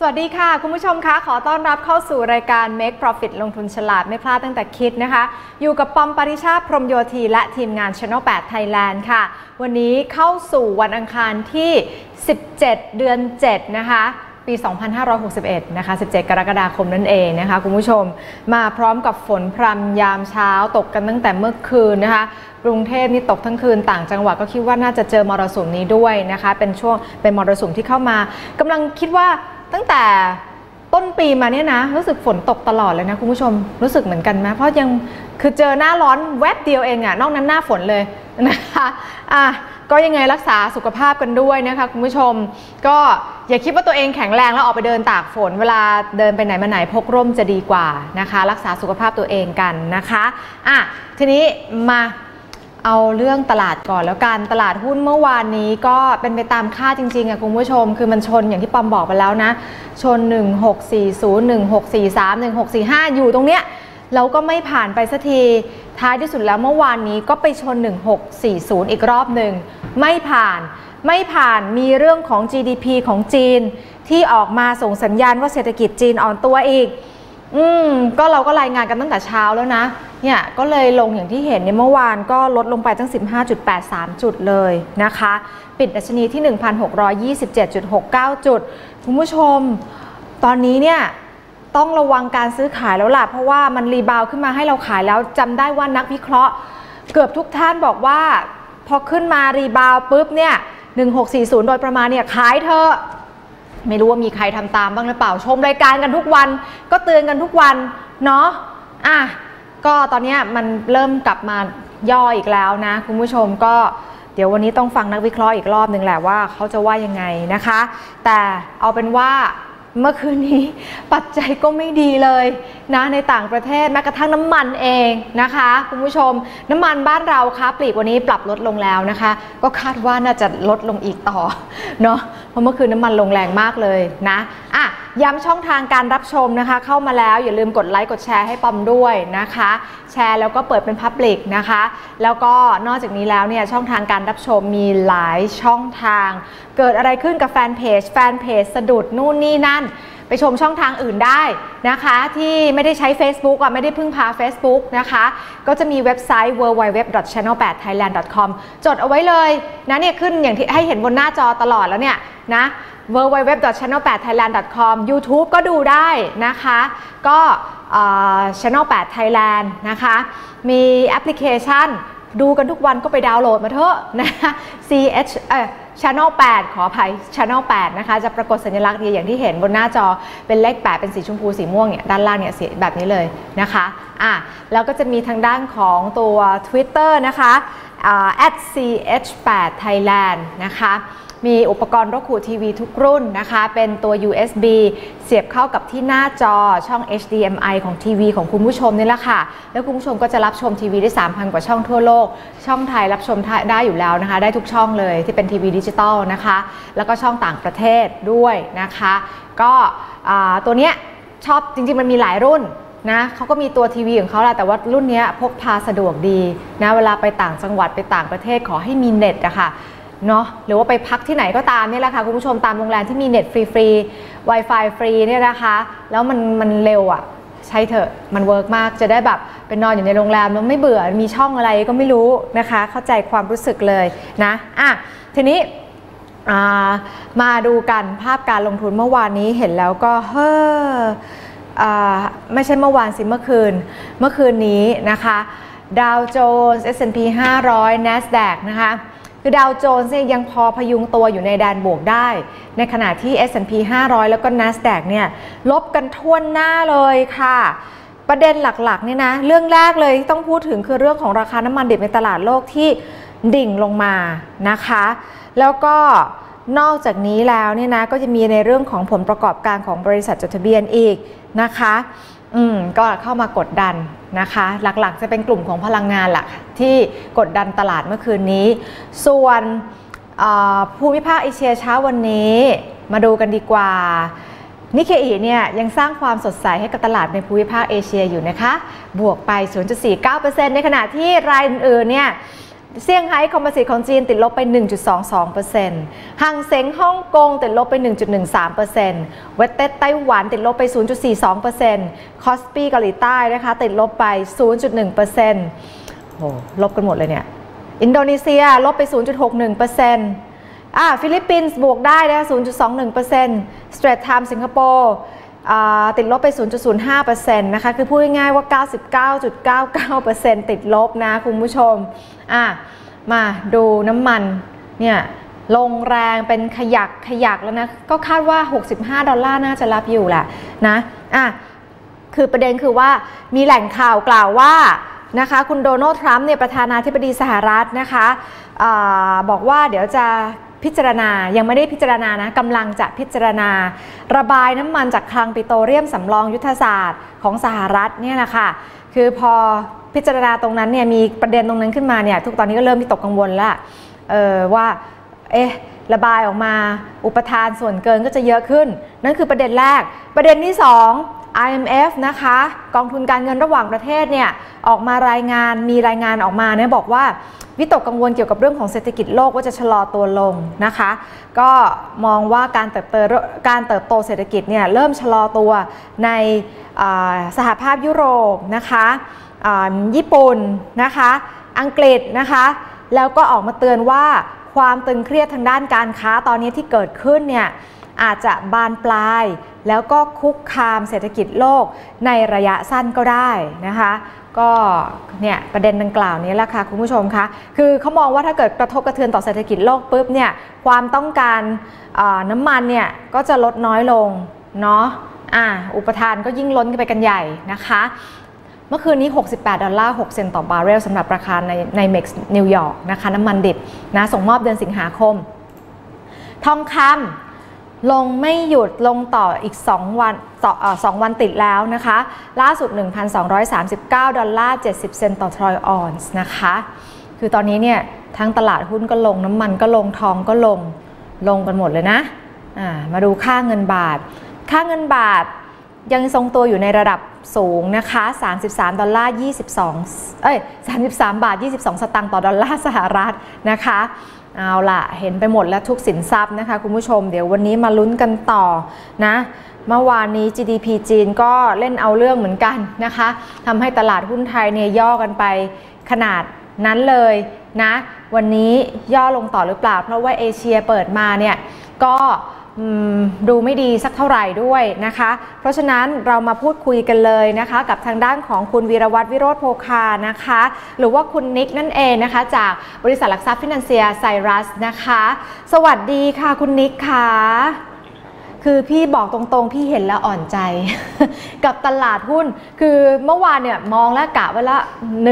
วัสดีค่ะคุณผู้ชมคะขอต้อนรับเข้าสู่รายการ Make Profit ลงทุนฉลาดไม่พลาดตั้งแต่คิดนะคะอยู่กับปอมปริชาติพรหมโยธีและทีมงาน Channel 8 Thailand ค่ะวันนี้เข้าสู่วันอังคารที่17เดือน7นะคะปี 2561 นะคะ17 กรกฎาคมนั่นเองนะคะคุณผู้ชมมาพร้อมกับฝนพรำยามเช้าตกกันตั้งแต่เมื่อคืนนะคะกรุงเทพนี่ตกทั้งคืนต่างจังหวัดก็คิดว่าน่าจะเจอมรสุมนี้ด้วยนะคะเป็นมรสุมที่เข้ามากำลังคิดว่าตั้งแต่ต้นปีมาเนี่ยนะรู้สึกฝนตกตลอดเลยนะคุณผู้ชมรู้สึกเหมือนกันไหมเพราะยังคือเจอหน้าร้อนแวบเดียวเองอะนอกนั้นหน้าฝนเลยนะคะก็ยังไงรักษาสุขภาพกันด้วยนะคะคุณผู้ชมก็อย่าคิดว่าตัวเองแข็งแรงแล้วออกไปเดินตากฝนเวลาเดินไปไหนมาไหนพกร่มจะดีกว่านะคะรักษาสุขภาพตัวเองกันนะคะทีนี้มาเอาเรื่องตลาดก่อนแล้วกันตลาดหุ้นเมื่อวานนี้ก็เป็นไปตามคาดจริงๆคุณผู้ชมคือมันชนอย่างที่ปอมบอกไปแล้วนะชน1640 1643 1645อยู่ตรงเนี้ยเราก็ไม่ผ่านไปสักทีท้ายที่สุดแล้วเมื่อวานนี้ก็ไปชน1640อีกรอบหนึ่งไม่ผ่านมีเรื่องของ GDP ของจีนที่ออกมาส่งสัญญาณว่าเศรษฐกิจจีนอ่อนตัวอีกก็เราก็รายงานกันตั้งแต่เช้าแล้วนะเนี่ยก็เลยลงอย่างที่เห็นในเมื่อวานก็ลดลงไปตั้ง 15.83 จุดเลยนะคะปิดดัชนีที่ 1,627.69 จุดคุณผู้ชมตอนนี้เนี่ยต้องระวังการซื้อขายแล้วล่ะเพราะว่ามันรีบาวขึ้นมาให้เราขายแล้วจำได้ว่านักวิเคราะห์เกือบทุกท่านบอกว่าพอขึ้นมารีบาวปุ๊บเนี่ย1640โดยประมาณเนี่ยขายเถอะไม่รู้ว่ามีใครทำตามบ้างหรือเปล่าชมรายการกันทุกวันก็เตือนกันทุกวันเนาะก็ตอนนี้มันเริ่มกลับมาย่ออีกแล้วนะคุณผู้ชมก็เดี๋ยววันนี้ต้องฟังนักวิเคราะห์อีกรอบหนึ่งแหละว่าเขาจะว่ายังไงนะคะแต่เอาเป็นว่าเมื่อคืนนี้ปัจจัยก็ไม่ดีเลยนะในต่างประเทศแม้กระทั่งน้ำมันเองนะคะคุณผู้ชมน้ำมันบ้านเราค่ะปลีกวันนี้ปรับลดลงแล้วนะคะก็คาดว่าน่าจะลดลงอีกต่อเนาะเพราะเมื่อคืนน้ำมันลงแรงมากเลยนะย้ำช่องทางการรับชมนะคะเข้ามาแล้วอย่าลืมกดไลค์กดแชร์ให้ปอมด้วยนะคะแชร์แล้วก็เปิดเป็นพับลิกนะคะแล้วก็นอกจากนี้แล้วเนี่ยช่องทางการรับชมมีหลายช่องทางเกิดอะไรขึ้นกับแฟนเพจสะดุดนู่นนี่นั่นไปชมช่องทางอื่นได้นะคะที่ไม่ได้ใช้ Facebook ไม่ได้พึ่งพา Facebook นะคะก็จะมีเว็บไซต์ www.channel8thailand.com จดเอาไว้เลยนะเนี่ยขึ้นอย่างที่ให้เห็นบนหน้าจอตลอดแล้วเนี่ยนะ www.channel8thailand.com YouTube ก็ดูได้นะคะก็Channel 8 Thailand นะคะมีแอปพลิเคชันดูกันทุกวันก็ไปดาวน์โหลดมาเถอะนะ Channel 8 ขออภัย Channel 8 นะคะจะปรากฏสัญลักษณ์ดีอย่างที่เห็นบนหน้าจอเป็นเลข8เป็นสีชมพูสีม่วงเนี่ยด้านล่างเนี่ยสีแบบนี้เลยนะคะแล้วก็จะมีทางด้านของตัว Twitter นะคะ @ch8thailand นะคะมีอุปกรณ์รกหูทีวีทุกรุ่นนะคะเป็นตัว USB เสียบเข้ากับที่หน้าจอช่อง HDMI ของทีวีของคุณผู้ชมนี่แหละค่ะแล้วคุณผู้ชมก็จะรับชมทีวีได้ 3,000 กว่าช่องทั่วโลกช่องไทยรับชมได้อยู่แล้วนะคะได้ทุกช่องเลยที่เป็นทีวีดิจิตอลนะคะแล้วก็ช่องต่างประเทศด้วยนะคะก็ตัวเนี้ยชอบจริงๆมันมีหลายรุ่นนะเขาก็มีตัวทีวีของเขาแหละแต่ว่ารุ่นนี้พกพาสะดวกดีนะเวลาไปต่างจังหวัดไปต่างประเทศขอให้มีเน็ตอะค่ะเนาะหรือว่าไปพักที่ไหนก็ตามนี่แหละค่ะคุณผู้ชมตามโรงแรมที่มีเน็ตฟรี Wi-Fi ฟรีเนี่ยนะคะแล้วมันเร็วอ่ะใช้เถอะมันเวิร์กมากจะได้แบบเป็นนอนอยู่ในโรงแรมแล้วไม่เบื่อมีช่องอะไรก็ไม่รู้นะคะเข้าใจความรู้สึกเลยนะทีนี้มาดูกันภาพการลงทุนเมื่อวานนี้เห็นแล้วก็ไม่ใช่เมื่อวานสิเมื่อคืนนี้นะคะดาวโจนส์ S&P 500 NASDAQ นะคะคือดาวโจนส์ยังพอพยุงตัวอยู่ในแดนบวกได้ในขณะที่ S&P 500 แล้วก็ NASDAQ เนี่ยลบกันทั่วหน้าเลยค่ะประเด็นหลักๆเนี่ยนะเรื่องแรกเลยที่ต้องพูดถึงคือเรื่องของราคาน้ำมันดิบในตลาดโลกที่ดิ่งลงมานะคะแล้วก็นอกจากนี้แล้วเนี่ยนะก็จะมีในเรื่องของผลประกอบการของบริษัทจดทะเบียนอีกนะคะก็เข้ามากดดันนะคะหลักๆจะเป็นกลุ่มของพลังงานหลักที่กดดันตลาดเมื่อคืนนี้ส่วนภูมิภาคเอเชียเช้าวันนี้มาดูกันดีกว่านิเคอิเนี่ยยังสร้างความสดใสให้กับตลาดในภูมิภาคเอเชียอยู่นะคะบวกไป 0.49% ในขณะที่รายอื่นๆเนี่ยเซี่ยงไฮ้คอมโพสิตของจีนติดลบไป 1.22% ฮังเส็งฮ่องกงติดลบไป 1.13% เวสเต็ดไต้หวันติดลบไป 0.42% คอสปีเกาหลีใต้นะคะติดลบไป 0.1% โอ้ลบกันหมดเลยเนี่ยอินโดนีเซียลบไป 0.61% ฟิลิปปินส์บวกได้นะ 0.21% Straits Times สิงคโปร์ติดลบไป 0.05% นะคะคือพูดง่ายๆว่า 99.99% ติดลบนะคุณผู้ชมมาดูน้ำมันเนี่ยลงแรงเป็นขยักแล้วนะก็คาดว่า$65น่าจะรับอยู่แหละนะคือประเด็นคือว่ามีแหล่งข่าวกล่าวว่านะคะคุณโดนัลด์ทรัมป์เนี่ยประธานาธิบดีสหรัฐนะคะบอกว่าเดี๋ยวจะพิจารณายังไม่ได้พิจารณานะกำลังจะพิจารณาระบายน้ำมันจากคลังปิโตรเลียมสำรองยุทธศาสตร์ของสหรัฐเนี่ยแหละค่ะคือพอพิจารณาตรงนั้นเนี่ยมีประเด็นตรงนั้นขึ้นมาเนี่ยทุกตอนนี้ก็เริ่มมีตกกังวลแล้วว่าระบายออกมาอุปทานส่วนเกินก็จะเยอะขึ้นนั่นคือประเด็นแรกประเด็นที่2 IMF นะคะกองทุนการเงินระหว่างประเทศเนี่ยออกมารายงานออกมาเนี่ยบอกว่าวิตกกังวลเกี่ยวกับเรื่องของเศรษฐกิจโลกว่าจะชะลอตัวลงนะคะก็มองว่าการเติบโตเศรษฐกิจเนี่ยเริ่มชะลอตัวในสหภาพยุโรปนะคะญี่ปุ่นนะคะอังกฤษนะคะแล้วก็ออกมาเตือนว่าความตึงเครียดทางด้านการค้าตอนนี้ที่เกิดขึ้นเนี่ยอาจจะบานปลายแล้วก็คุกคามเศรษฐกิจโลกในระยะสั้นก็ได้นะคะก็เนี่ยประเด็นดังกล่าวนี้แหละค่ะคุณผู้ชมคะคือเขามองว่าถ้าเกิดกระทบกระเทือนต่อเศรษฐกิจโลกปุ๊บเนี่ยความต้องการน้ำมันเนี่ยก็จะลดน้อยลงเนาะอุปทานก็ยิ่งล้นไปกันใหญ่นะคะเมื่อคืนนี้$68.06ต่อบาร์เรลสำหรับราคาในเม็กซ์นิวยอร์กนะคะน้ำมันดิบนะส่งมอบเดือนสิงหาคมทองคำลงไม่หยุดลงต่ออีก2 วันติดแล้วนะคะล่าสุด$1,239.70ต่อทรอยออนซ์นะคะคือตอนนี้เนี่ยทั้งตลาดหุ้นก็ลงน้ำมันก็ลงทองก็ลงกันหมดเลยนะมาดูค่าเงินบาทยังทรงตัวอยู่ในระดับสูงนะคะ$33.22 สตางค์ต่อดอลลาร์สหรัฐนะคะเอาล่ะเห็นไปหมดแล้วทุกสินทรัพย์นะคะคุณผู้ชมเดี๋ยววันนี้มาลุ้นกันต่อนะเมื่อวานนี้ GDP จีนก็เล่นเอาเรื่องเหมือนกันนะคะทำให้ตลาดหุ้นไทยเนี่ยย่อกันไปขนาดนั้นเลยนะวันนี้ย่อลงต่อหรือเปล่าเพราะว่าเอเชียเปิดมาเนี่ยก็ดูไม่ดีสักเท่าไหร่ด้วยนะคะเพราะฉะนั้นเรามาพูดคุยกันเลยนะคะกับทางด้านของคุณวีรวัฒน์วิโรจน์โภคานะคะหรือว่าคุณนิกนั่นเองนะคะจากบริษัทหลักทรัพย์ฟินันเซียไซรัสนะคะสวัสดีค่ะคุณนิกค่ะคือพี่บอกตรงๆพี่เห็นแล้วอ่อนใจ กับตลาดหุ้นคือเมื่อวานเนี่ยมองแล้วกะไว้ละ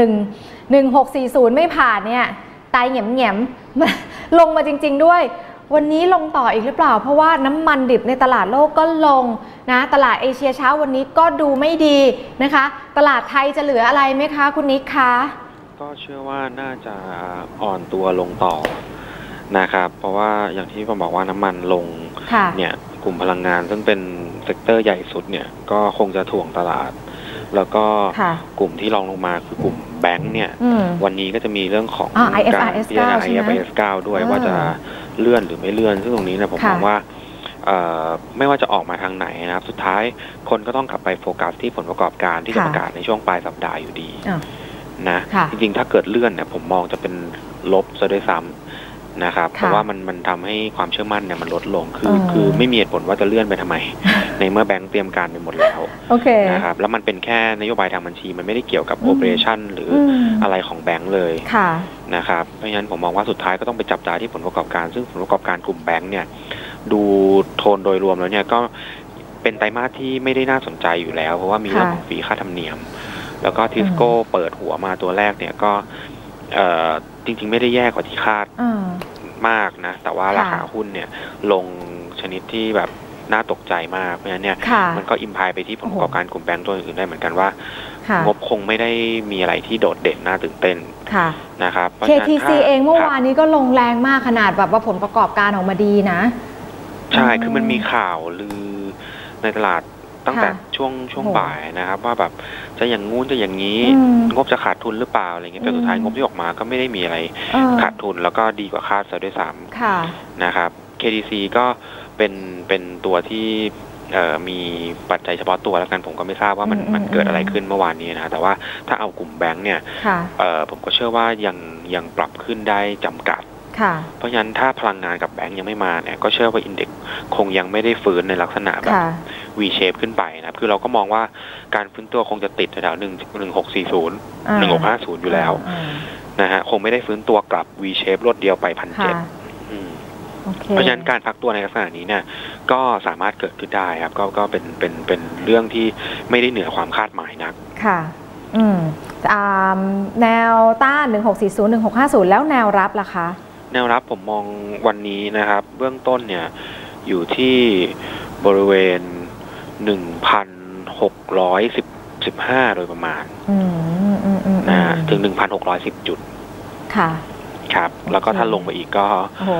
1640ไม่ผ่านเนี่ยตายแง่มลงมาจริงๆด้วยวันนี้ลงต่ออีกหรือเปล่าเพราะว่าน้ำมันดิบในตลาดโลกก็ลงนะตลาดเอเชียเช้าวันนี้ก็ดูไม่ดีนะคะตลาดไทยจะเหลืออะไรไหมคะคุณนิกคะก็เชื่อว่าน่าจะอ่อนตัวลงต่อนะครับเพราะว่าอย่างที่ผมบอกว่าน้ำมันลงเนี่ยกลุ่มพลังงานซึ่งเป็นเซกเตอร์ใหญ่สุดเนี่ยก็คงจะถ่วงตลาดแล้วก็กลุ่มที่รองลงมาคือกลุ่มแบงค์เนี่ยวันนี้ก็จะมีเรื่องของการพิจารณา IFRS 9 ด้วยว่าจะเลื่อนหรือไม่เลื่อนซึ่งตรงนี้นะผมมองว่าไม่ว่าจะออกมาทางไหนนะครับสุดท้ายคนก็ต้องกลับไปโฟกัสที่ผลประกอบการที่จะประกาศในช่วงปลายสัปดาห์อยู่ดีนะจริงๆถ้าเกิดเลื่อนเนี่ยผมมองจะเป็นลบซะด้วยซ้ำนะครับเพราะว่ามันทำให้ความเชื่อมั่นเนี่ยมันลดลงคือไม่มีเหตุผลว่าจะเลื่อนไปทำไม ในเมื่อแบงก์เตรียมการไปหมดแล้วนะครับแล้วมันเป็นแค่นโยบายทางบัญชีมันไม่ได้เกี่ยวกับโอเปอเรชั่นหรืออะไรของแบงก์เลยนะครับเพราะฉะนั้นผมมองว่าสุดท้ายก็ต้องไปจับตาที่ผลประกอบการซึ่งผลประกอบการกลุ่มแบงก์เนี่ยดูโทนโดยรวมแล้วเนี่ยก็เป็นไตรมาสที่ไม่ได้น่าสนใจอยู่แล้วเพราะว่ามีเรื่องของฟรีค่าธรรมเนียมแล้วก็ทิสโก้เปิดหัวมาตัวแรกเนี่ยก็จริงๆไม่ได้แย่กว่าที่คาดมากนะแต่ว่าราคาหุ้นเนี่ยลงชนิดที่แบบน่าตกใจมากเพราะฉะนั้นเนี่ยมันก็อิมพายไปที่ผลประกอบการกลุ่มแบงก์ตัวอื่นได้เหมือนกันว่างบคงไม่ได้มีอะไรที่โดดเด่นน่าตื่นเต้นนะครับ KTC เองเมื่อวานนี้ก็ลงแรงมากขนาดแบบว่าผลประกอบการออกมาดีนะใช่คือมันมีข่าวลือในตลาดตั้งแต่ช่วงบ่ายนะครับว่าแบบจะอย่างงู้นจะอย่างนี้งบจะขาดทุนหรือเปล่าอะไรเงี้ยแต่สุดท้ายงบที่ออกมาก็ไม่ได้มีอะไรขาดทุนแล้วก็ดีกว่าคาดซะด้วยซ้ำนะครับ KDC ก็เป็นตัวที่มีปัจจัยเฉพาะตัวแล้วกันผมก็ไม่ทราบว่ามันเกิดอะไรขึ้นเมื่อวานนี้นะแต่ว่าถ้าเอากลุ่มแบงค์เนี่ยผมก็เชื่อว่ายังปรับขึ้นได้จำกัดเพราะฉะนั้นถ้าพลังงานกับแบงค์ยังไม่มาเนี่ยก็เชื่อว่าอินเด็กซ์คงยังไม่ได้ฟื้นในลักษณะแบบ V shape ขึ้นไปนะคือเราก็มองว่าการฟื้นตัวคงจะติดแถว1640 1650อยู่แล้วนะฮะคงไม่ได้ฟื้นตัวกลับ V shape รวดเดียวไป 1,700เพราะฉะนั้นการพักตัวในลักษณะนี้เนี่ยก็สามารถเกิดขึ้นได้ครับก็เป็นเรื่องที่ไม่ได้เหนือความคาดหมายนักค่ะแนวต้าน1640 1650แล้วแนวรับล่ะคะแนวรับผมมองวันนี้นะครับเบื้องต้นเนี่ยอยู่ที่บริเวณ 1,615 โดยประมาณนะถึง 1,610 จุดค่ะครับแล้วก็ถ้าลงไปอีกก็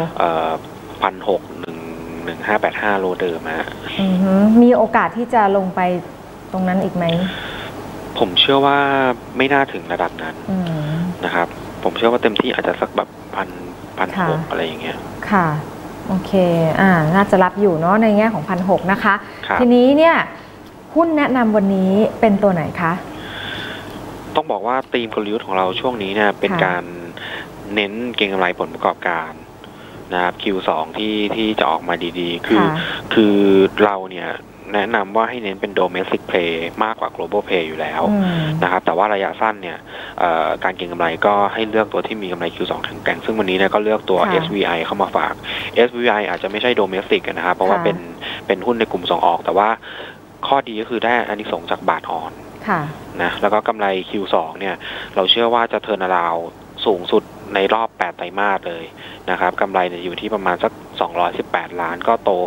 1,615 โลเดิมมีโอกาสที่จะลงไปตรงนั้นอีกไหมผมเชื่อว่าไม่น่าถึงระดับนั้นนะครับผมเชื่อว่าเต็มที่อาจจะสักแบบ1,600อะไรอย่างเงี้ยค่ะโอเคน่าจะรับอยู่เนาะในแง่ของ1,600นะคะทีนี้เนี่ยหุ้นแนะนำวันนี้เป็นตัวไหนคะต้องบอกว่าธีมกลยุทธ์ของเราช่วงนี้เนี่ยเป็นการเน้นเก็งกำไรผลประกอบการนะครับ Q2 ที่จะออกมาดีๆคือเราเนี่ยแนะนำว่าให้เน้นเป็น domestic play มากกว่า global play อยู่แล้วนะครับแต่ว่าระยะสั้นเนี่ยการเก็งกำไรก็ให้เลือกตัวที่มีกำไร Q2 แข็งแกร่งซึ่งวันนี้เนี่ยก็เลือกตัว SVI เข้ามาฝาก SVI อาจจะไม่ใช่ domestic นะครับเพราะว่าเป็นหุ้นในกลุ่มส่งออกแต่ว่าข้อดีก็คือได้อานิสงส์จากบาทอ่อนนะแล้วก็กำไร Q2 เนี่ยเราเชื่อว่าจะเทิร์นอราวด์สูงสุดในรอบ8ไตรมาสเลยนะครับกำไรอยู่ที่ประมาณสัก218 ล้านก็โต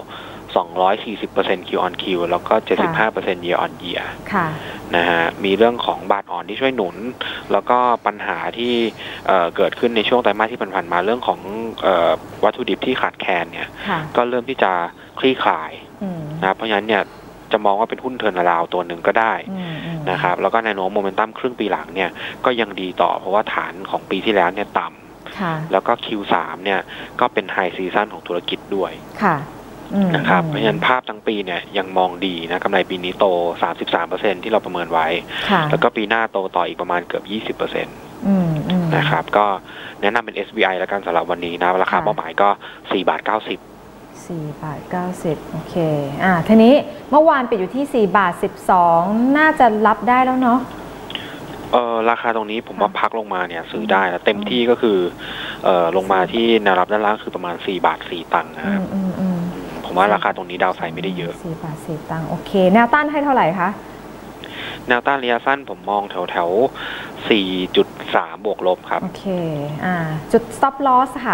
240% Q on Q แล้วก็ 75% Year on Year นะฮะมีเรื่องของบาทอ่อนที่ช่วยหนุนแล้วก็ปัญหาที่เกิดขึ้นในช่วงไตรมาสที่ผ่านมาเรื่องของวัตถุดิบที่ขาดแคลนเนี่ยก็เริ่มที่จะคลี่คลายนะเพราะฉะนั้นเนี่ยจะมองว่าเป็นหุ้นเทิร์นอราวด์ตัวหนึ่งก็ได้นะครับแล้วก็แนวโน้มโมเมนตัมครึ่งปีหลังเนี่ยก็ยังดีต่อเพราะว่าฐานของปีที่แล้วเนี่ยต่ำแล้วก็ Q3 เนี่ยก็เป็นไฮซีซั่นของธุรกิจด้วยนะครับเพราะฉะนั้นภาพทั้งปีเนี่ยยังมองดีนะกำไรปีนี้โต 33% ที่เราประเมินไว้แล้วก็ปีหน้าโตต่ออีกประมาณเกือบ 20% นะครับก็แนะนำเป็น SBI แล้วกันสำหรับวันนี้นะราคาเป้าหมายก็4.90 4.90 โอเคทีนี้เมื่อวานปิดอยู่ที่4.12 น่าจะรับได้แล้วเนาะราคาตรงนี้ผมว่าพักลงมาเนี่ยซื้อได้แล้วเต็มที่ก็คือลงมาที่แนวรับด้านล่างคือประมาณ4.04 ตังค์นะครับผมว่าราคาตรงนี้ดาวไซด์ไม่ได้เยอะ 4.04 ตังค์โอเคแนวต้านให้เท่าไหร่คะแนวต้านระยะสั้นผมมองแถว 4.3 บวกลบครับโอเคจุด stop loss ค่ะ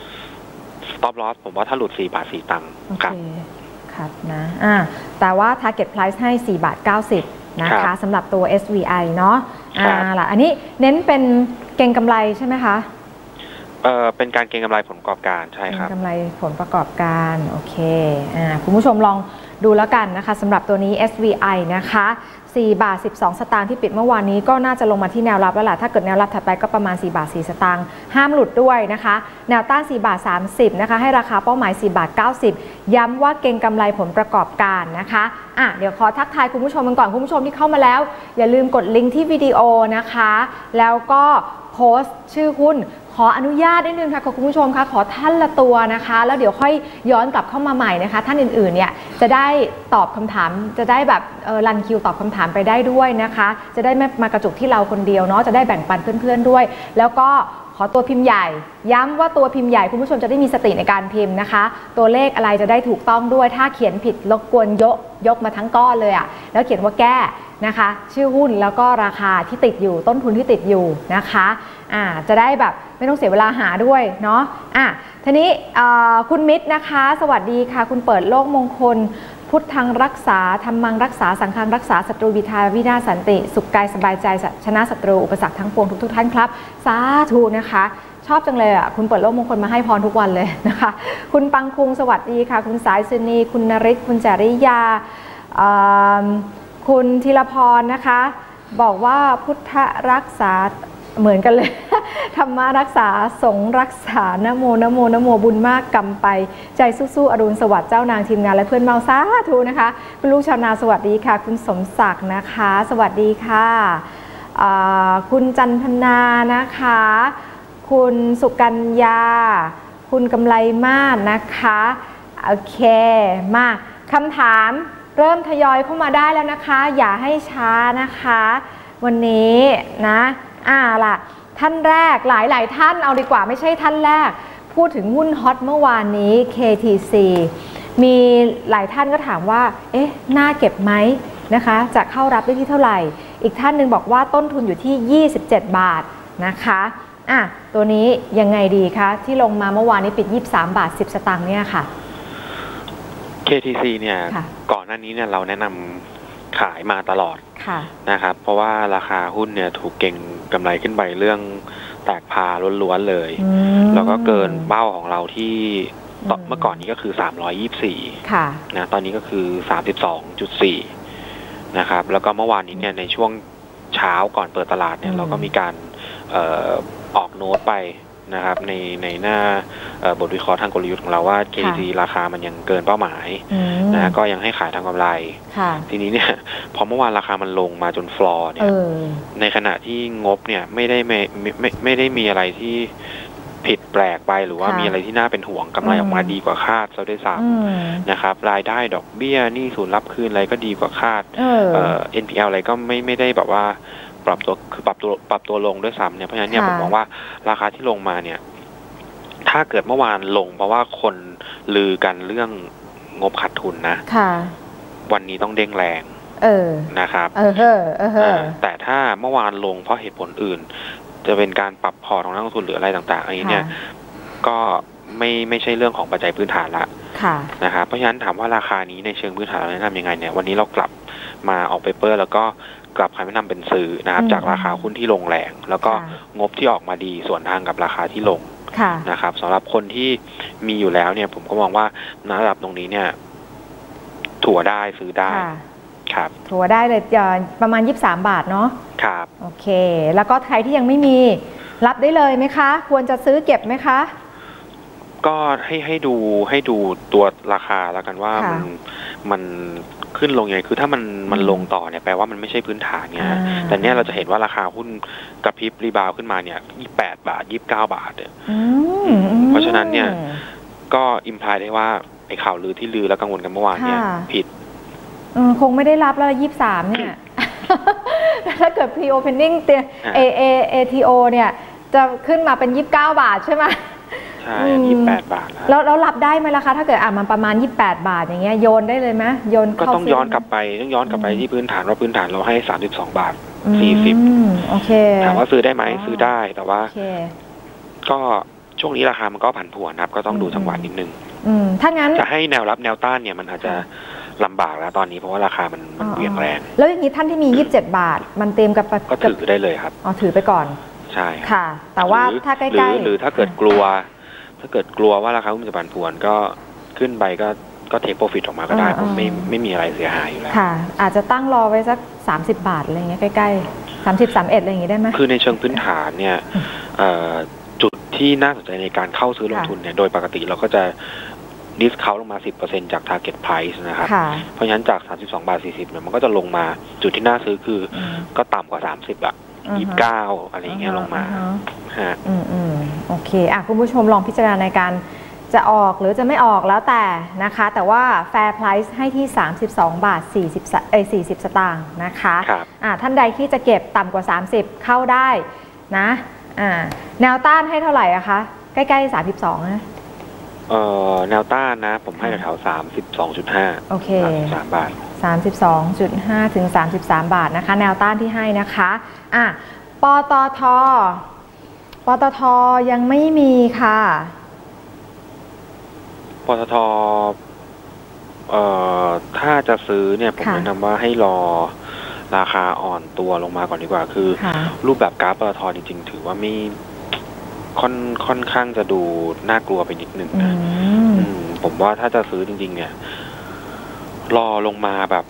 stop loss ผมว่าถ้าหลุด4.04 ตังค์ครับนะแต่ว่า target price ให้4.90 นะคะสำหรับตัว SVI เนาะล่ะอันนี้เน้นเป็นเก็งกำไรใช่ไหมคะเป็นการเก็งกำไรผลประกอบการใช่ครับกำไรผลประกอบการโอเคคุณผู้ชมลองดูแล้วกันนะคะสำหรับตัวนี้ SVI นะคะ4.12 สตางค์ที่ปิดเมื่อวานนี้ก็น่าจะลงมาที่แนวรับแล้วล่ะถ้าเกิดแนวรับถัดไปก็ประมาณ4.04 สตางค์ห้ามหลุดด้วยนะคะแนวต้าน4.30 นะคะให้ราคาเป้าหมาย4.90 ย้ำว่าเก็งกำไรผลประกอบการนะคะเดี๋ยวขอทักทายคุณผู้ชมกันก่อนคุณผู้ชมที่เข้ามาแล้วอย่าลืมกดลิงก์ที่วิดีโอนะคะแล้วก็โพสต์ชื่อหุ้นขออนุญาตนิดนึงค่ะคุณผู้ชมคะขอท่านละตัวนะคะแล้วเดี๋ยวค่อยย้อนกลับเข้ามาใหม่นะคะท่านอื่นๆเนี่ยจะได้ตอบคำถามจะได้แบบรันคิวตอบคำถามไปได้ด้วยนะคะจะได้ไม่มากระจุกที่เราคนเดียวเนาะจะได้แบ่งปันเพื่อนๆด้วยแล้วก็ขอตัวพิมพ์ใหญ่ย้ำว่าตัวพิมพ์ใหญ่คุณผู้ชมจะได้มีสติในการพิมพ์นะคะตัวเลขอะไรจะได้ถูกต้องด้วยถ้าเขียนผิดรบกวนยกมาทั้งก้อนเลยแล้วเขียนว่าแก้นะคะชื่อหุ้นแล้วก็ราคาที่ติดอยู่ต้นทุนที่ติดอยู่นะคะจะได้แบบไม่ต้องเสียเวลาหาด้วยเนาะทีนี้คุณมิตรนะคะสวัสดีค่ะคุณเปิดโลกมงคลพุทธังรักษาธรรมังรักษาสังฆังรักษาศัตรูวิทาวินาศสันติสุขกายสบายใจชนะศัตรูอุปสรรคทั้งปวงทุกท่านครับสาธุนะคะชอบจังเลยคุณเปิดโลกมงคลมาให้พรทุกวันเลยนะคะคุณปังคุงสวัสดีค่ะคุณสายสุนีคุณนริศคุณจาริยาคุณธีรพรนะคะบอกว่าพุทธรักษาเหมือนกันเลย ธรรมรักษาสงฆ์รักษานะโมนะโมนะโมบุญมากกรรมไปใจสู้ๆอรุณสวัสดิ์เจ้านางทีมงานและเพื่อนเมาสาธุนะคะคุณลูกชาวนาสวัสดีค่ะคุณสมศักดิ์นะคะสวัสดีค่ะคุณจันทนานะคะคุณสุกัญญาคุณกำไลมาศนะคะโอเคมาคำถามเริ่มทยอยเข้ามาได้แล้วนะคะอย่าให้ช้านะคะวันนี้นะล่ะท่านแรกหลายท่านเอาดีกว่าไม่ใช่ท่านแรกพูดถึงหุ้นฮอตเมื่อวานนี้ KTC มีหลายท่านก็ถามว่าเอ๊ะน่าเก็บไหมนะคะจะเข้ารับได้ที่เท่าไหร่อีกท่านหนึ่งบอกว่าต้นทุนอยู่ที่27 บาทนะคะตัวนี้ยังไงดีคะที่ลงมาเมื่อวานนี้ปิด23 บาท 10 สตางค์เนี่ยค่ะ KTC เนี่ยก่อนหน้านี้เนี่ยเราแนะนำขายมาตลอดนะครับเพราะว่าราคาหุ้นเนี่ยถูกเก่งกำไรขึ้นไปเรื่องแตกพาล้วนๆเลยแล้วก็เกินเป้าของเราที่เมื่อก่อนนี้ก็คือ324นะตอนนี้ก็คือ 32.4 นะครับแล้วก็เมื่อวานนี้เนี่ยในช่วงเช้าก่อนเปิดตลาดเนี่ยเราก็มีการออกโน้ตไปนะครับในหน้าบทวิเคราะห์ทางกลยุทธ์ของเราว่า KTC ราคามันยังเกินเป้าหมายนะก็ยังให้ขายทางกำไรทีนี้เนี่ยพอเมื่อวานราคามันลงมาจนฟลอร์เนี่ยในขณะที่งบเนี่ยไม่ได้มีอะไรที่ผิดแปลกไปหรือว่ามีอะไรที่น่าเป็นห่วงกำไรออกมาดีกว่าคาดซะด้วยซ้ำนะครับรายได้ดอกเบี้ยหนี้ศูนย์รับคืนอะไรก็ดีกว่าคาดNPL อะไรก็ไม่ได้แบบว่าปรับตัวลงด้วยซ้ำเนี่ยเพราะฉะนั้นเนี่ยผมมองว่าราคาที่ลงมาเนี่ยถ้าเกิดเมื่อวานลงเพราะว่าคนลือกันเรื่องงบขาดทุนนะวันนี้ต้องเด้งแรงนะครับแต่ถ้าเมื่อวานลงเพราะเหตุผลอื่นจะเป็นการปรับพอร์ตของนักลงทุนหรืออะไรต่างๆอันนี้เนี่ยก็ไม่ใช่เรื่องของปัจจัยพื้นฐานละนะครับเพราะฉะนั้นถามว่าราคานี้ในเชิงพื้นฐานเราแนะนำยังไงเนี่ยวันนี้เรากลับมาออกเปเปอร์แล้วก็กลับคำแนะนำเป็นซื้อนะครับจากราคาหุ้นที่ลงแรงแล้วก็งบที่ออกมาดีส่วนทางกับราคาที่ลงนะครับสำหรับคนที่มีอยู่แล้วเนี่ยผมก็มองว่าณระดับตรงนี้เนี่ยถั่วได้ซื้อได้ครับถั่วได้เลยประมาณ23 บาทเนาะครับโอเคแล้วก็ใครที่ยังไม่มีรับได้เลยไหมคะควรจะซื้อเก็บไหมคะก็ให้ดูตัวราคาแล้วกันว่ามันขึ้นลงยังไงคือถ้ามันลงต่อเนี่ยแปลว่ามันไม่ใช่พื้นฐานไงแต่เนี้ยเราจะเห็นว่าราคาหุ้นกระพริบรีบาวขึ้นมาเนี่ย28 บาท29 บาทเนี่ยเพราะฉะนั้นเนี่ยก็อิมพลายได้ว่าไอ้ข่าวลือที่ลือแล้วกังวลกันเมื่อวานเนี่ยผิดคงไม่ได้รับแล้ว23เนี่ยถ้าเกิด pre-opening ATO เนี่ยจะขึ้นมาเป็น29 บาทใช่ไหมใช่28 บาทแล้วรับได้ไหมล่ะคะถ้าเกิดมันประมาณ28 บาทอย่างเงี้ยโยนได้เลยไหมโยนก็ต้องย้อนกลับไปที่พื้นฐานว่าพื้นฐานเราให้32 บาท 40 โอเคถามว่าซื้อได้ไหมซื้อได้แต่ว่าก็ช่วงนี้ราคามันก็ผันผวนนะครับก็ต้องดูจังหวะนิดนึงถ้างั้นจะให้แนวรับแนวต้านเนี่ยมันอาจจะลำบากแล้วตอนนี้เพราะว่าราคามันเบี่ยงแรงแล้วอย่างนี้ท่านที่มี27 บาทมันเต็มกับก็ถือได้เลยครับถือไปก่อนใช่ค่ะแต่ว่าถ้าใกล้ๆหรือถ้าเกิดกลัวว่าราคาหุ้นจะผันผวนก็ขึ้นไปก็เทคโปรฟิตออกมาก็ได้เพราะไม่มีอะไรเสียหายอยู่แล้วค่ะอาจจะตั้งรอไว้สัก30 บาทอะไรเงี้ยใกล้ๆ30 31อะไรอย่างงี้ได้ไหมคือในเชิงพื้นฐานเนี่ยจุดที่น่าสนใจในการเข้าซื้อลงทุนเนี่ยโดยปกติเราก็จะดิสเคาท์ลงมา 10% จาก target price นะครับเพราะฉะนั้นจาก32 บาท 40เนี่ยมันก็จะลงมาจุดที่น่าซื้อคือก็ต่ำกว่า30อ่ะ29อะไรอย่างเงี้ยลงมาโอเคคุณผู้ชมลองพิจารณาในการจะออกหรือจะไม่ออกแล้วแต่นะคะแต่ว่า fair price ให้ที่32 บาท 40 สตางค์นะคะท่านใดที่จะเก็บต่ำกว่า30เข้าได้นะแนวต้านให้เท่าไหร่อะคะใกล้ๆ32นะแนวต้านนะผมให้แถว32.5 โอเค 3 บาท 32.5 ถึง 33 บาทนะคะแนวต้านที่ให้นะคะปตทยังไม่มีค่ะปตทถ้าจะซื้อเนี่ยผมแนะนำว่าให้รอราคาอ่อนตัวลงมาก่อนดีกว่าคือรูปแบบกราฟปตทจริงๆถือว่าไม่ค่อนข้างจะดูน่ากลัวไปนิดนึงนะผมว่าถ้าจะซื้อจริงๆเนี่ยรอลงมาแบบ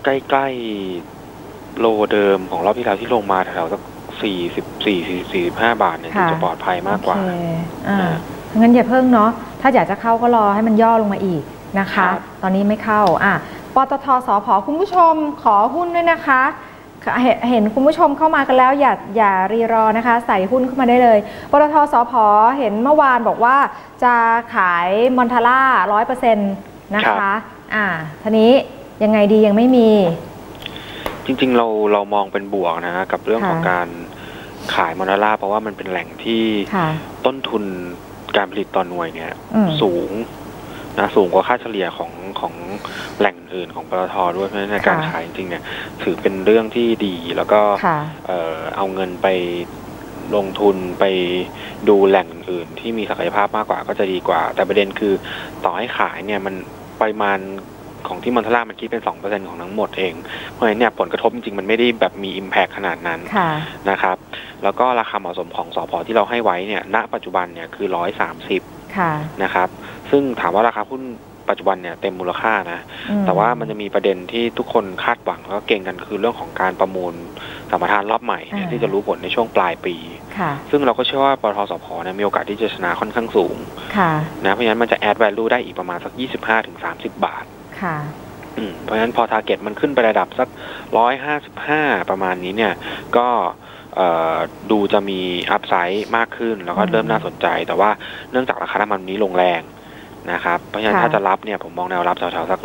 ใกล้ๆโลเดิมของรอบที่แล้วที่ลงมาแถวๆสัก44-45 บาทเนี่ยจะปลอดภัยมากกว่างั้นอย่าเพิ่งเนาะถ้าอยากจะเข้าก็รอให้มันย่อลงมาอีกนะคะตอนนี้ไม่เข้าปตท.สผ.คุณผู้ชมขอหุ้นด้วยนะคะเห็นคุณผู้ชมเข้ามากันแล้วอย่ารีรอนะคะใส่หุ้นเข้ามาได้เลยปตท.สผ.เห็นเมื่อวานบอกว่าจะขายมอนทาร่า 100% นะคะทีนี้ยังไงดียังไม่มีจริงๆเรามองเป็นบวกนะกับเรื่องของการขายมอนทาร่าเพราะว่ามันเป็นแหล่งที่ต้นทุนการผลิตต่อหน่วยเนี่ยสูงกว่าค่าเฉลี่ยของแหล่งอื่นของปตท.ด้วยเพราะฉะนั้นในการขายจริงๆเนี่ยถือเป็นเรื่องที่ดีแล้วก็เอาเงินไปลงทุนไปดูแหล่งอื่นที่มีศักยภาพมากกว่าก็จะดีกว่าแต่ประเด็นคือต่อให้ขายเนี่ยมันปริมาณของที่มอนทาร่ามันคิดเป็น 2% ของทั้งหมดเองเพราะฉะนั้นเนี่ยผลกระทบจริงๆมันไม่ได้แบบมี impact ขนาดนั้นนะครับแล้วก็ราคาเหมาะสมของสผ.ที่เราให้ไว้เนี่ยณปัจจุบันเนี่ยคือ130นะครับซึ่งถามว่าราคาหุ้นปัจจุบันเนี่ยเต็มมูลค่านะแต่ว่ามันจะมีประเด็นที่ทุกคนคาดหวังแล้วก็เก่งกันคือเรื่องของการประมูลสัมปทานรอบใหม่เนี่ยที่จะรู้ผลในช่วงปลายปีซึ่งเราก็เชื่อว่าปตท.สผ.เนี่ยมีโอกาสที่จะชนะค่อนข้างสูงนะเพราะฉะนั้นมันจะ add value ได้อีกประมาณสัก 25-30 บาทเพราะฉะนั้นพอ target มันขึ้นไประดับสัก155ประมาณนี้เนี่ยก็ดูจะมีอัพไซด์มากขึ้นแล้วก็เริ่มน่าสนใจแต่ว่าเนื่องจากราคาน้ำมันนี้ลงแรงนะครับเพราะฉะนั้นถ้าจะรับเนี่ยผมมองแนวรับแถวๆสัก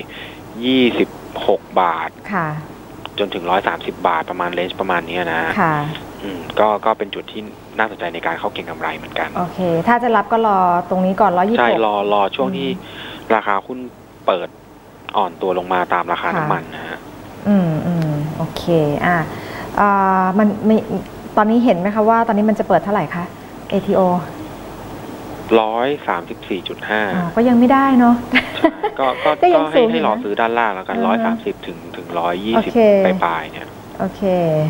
126 บาทจนถึง130 บาทประมาณเลนจ์ประมาณนี้นะก็เป็นจุดที่น่าสนใจในการเข้าเก็งกำไรเหมือนกันโอเคถ้าจะรับก็รอตรงนี้ก่อน126ใช่รอช่วงที่ราคาหุ้นเปิดอ่อนตัวลงมาตามราคาน้ำมันนะฮะโอเคมันมีตอนนี้เห็นไหมคะว่าตอนนี้มันจะเปิดเท่าไหร่คะ ATO 134.5 ก็ยังไม่ได้เนาะก็ให้รอซื้อด้านล่างแล้วกัน130ถึง120ปลายเนี่ยโอเค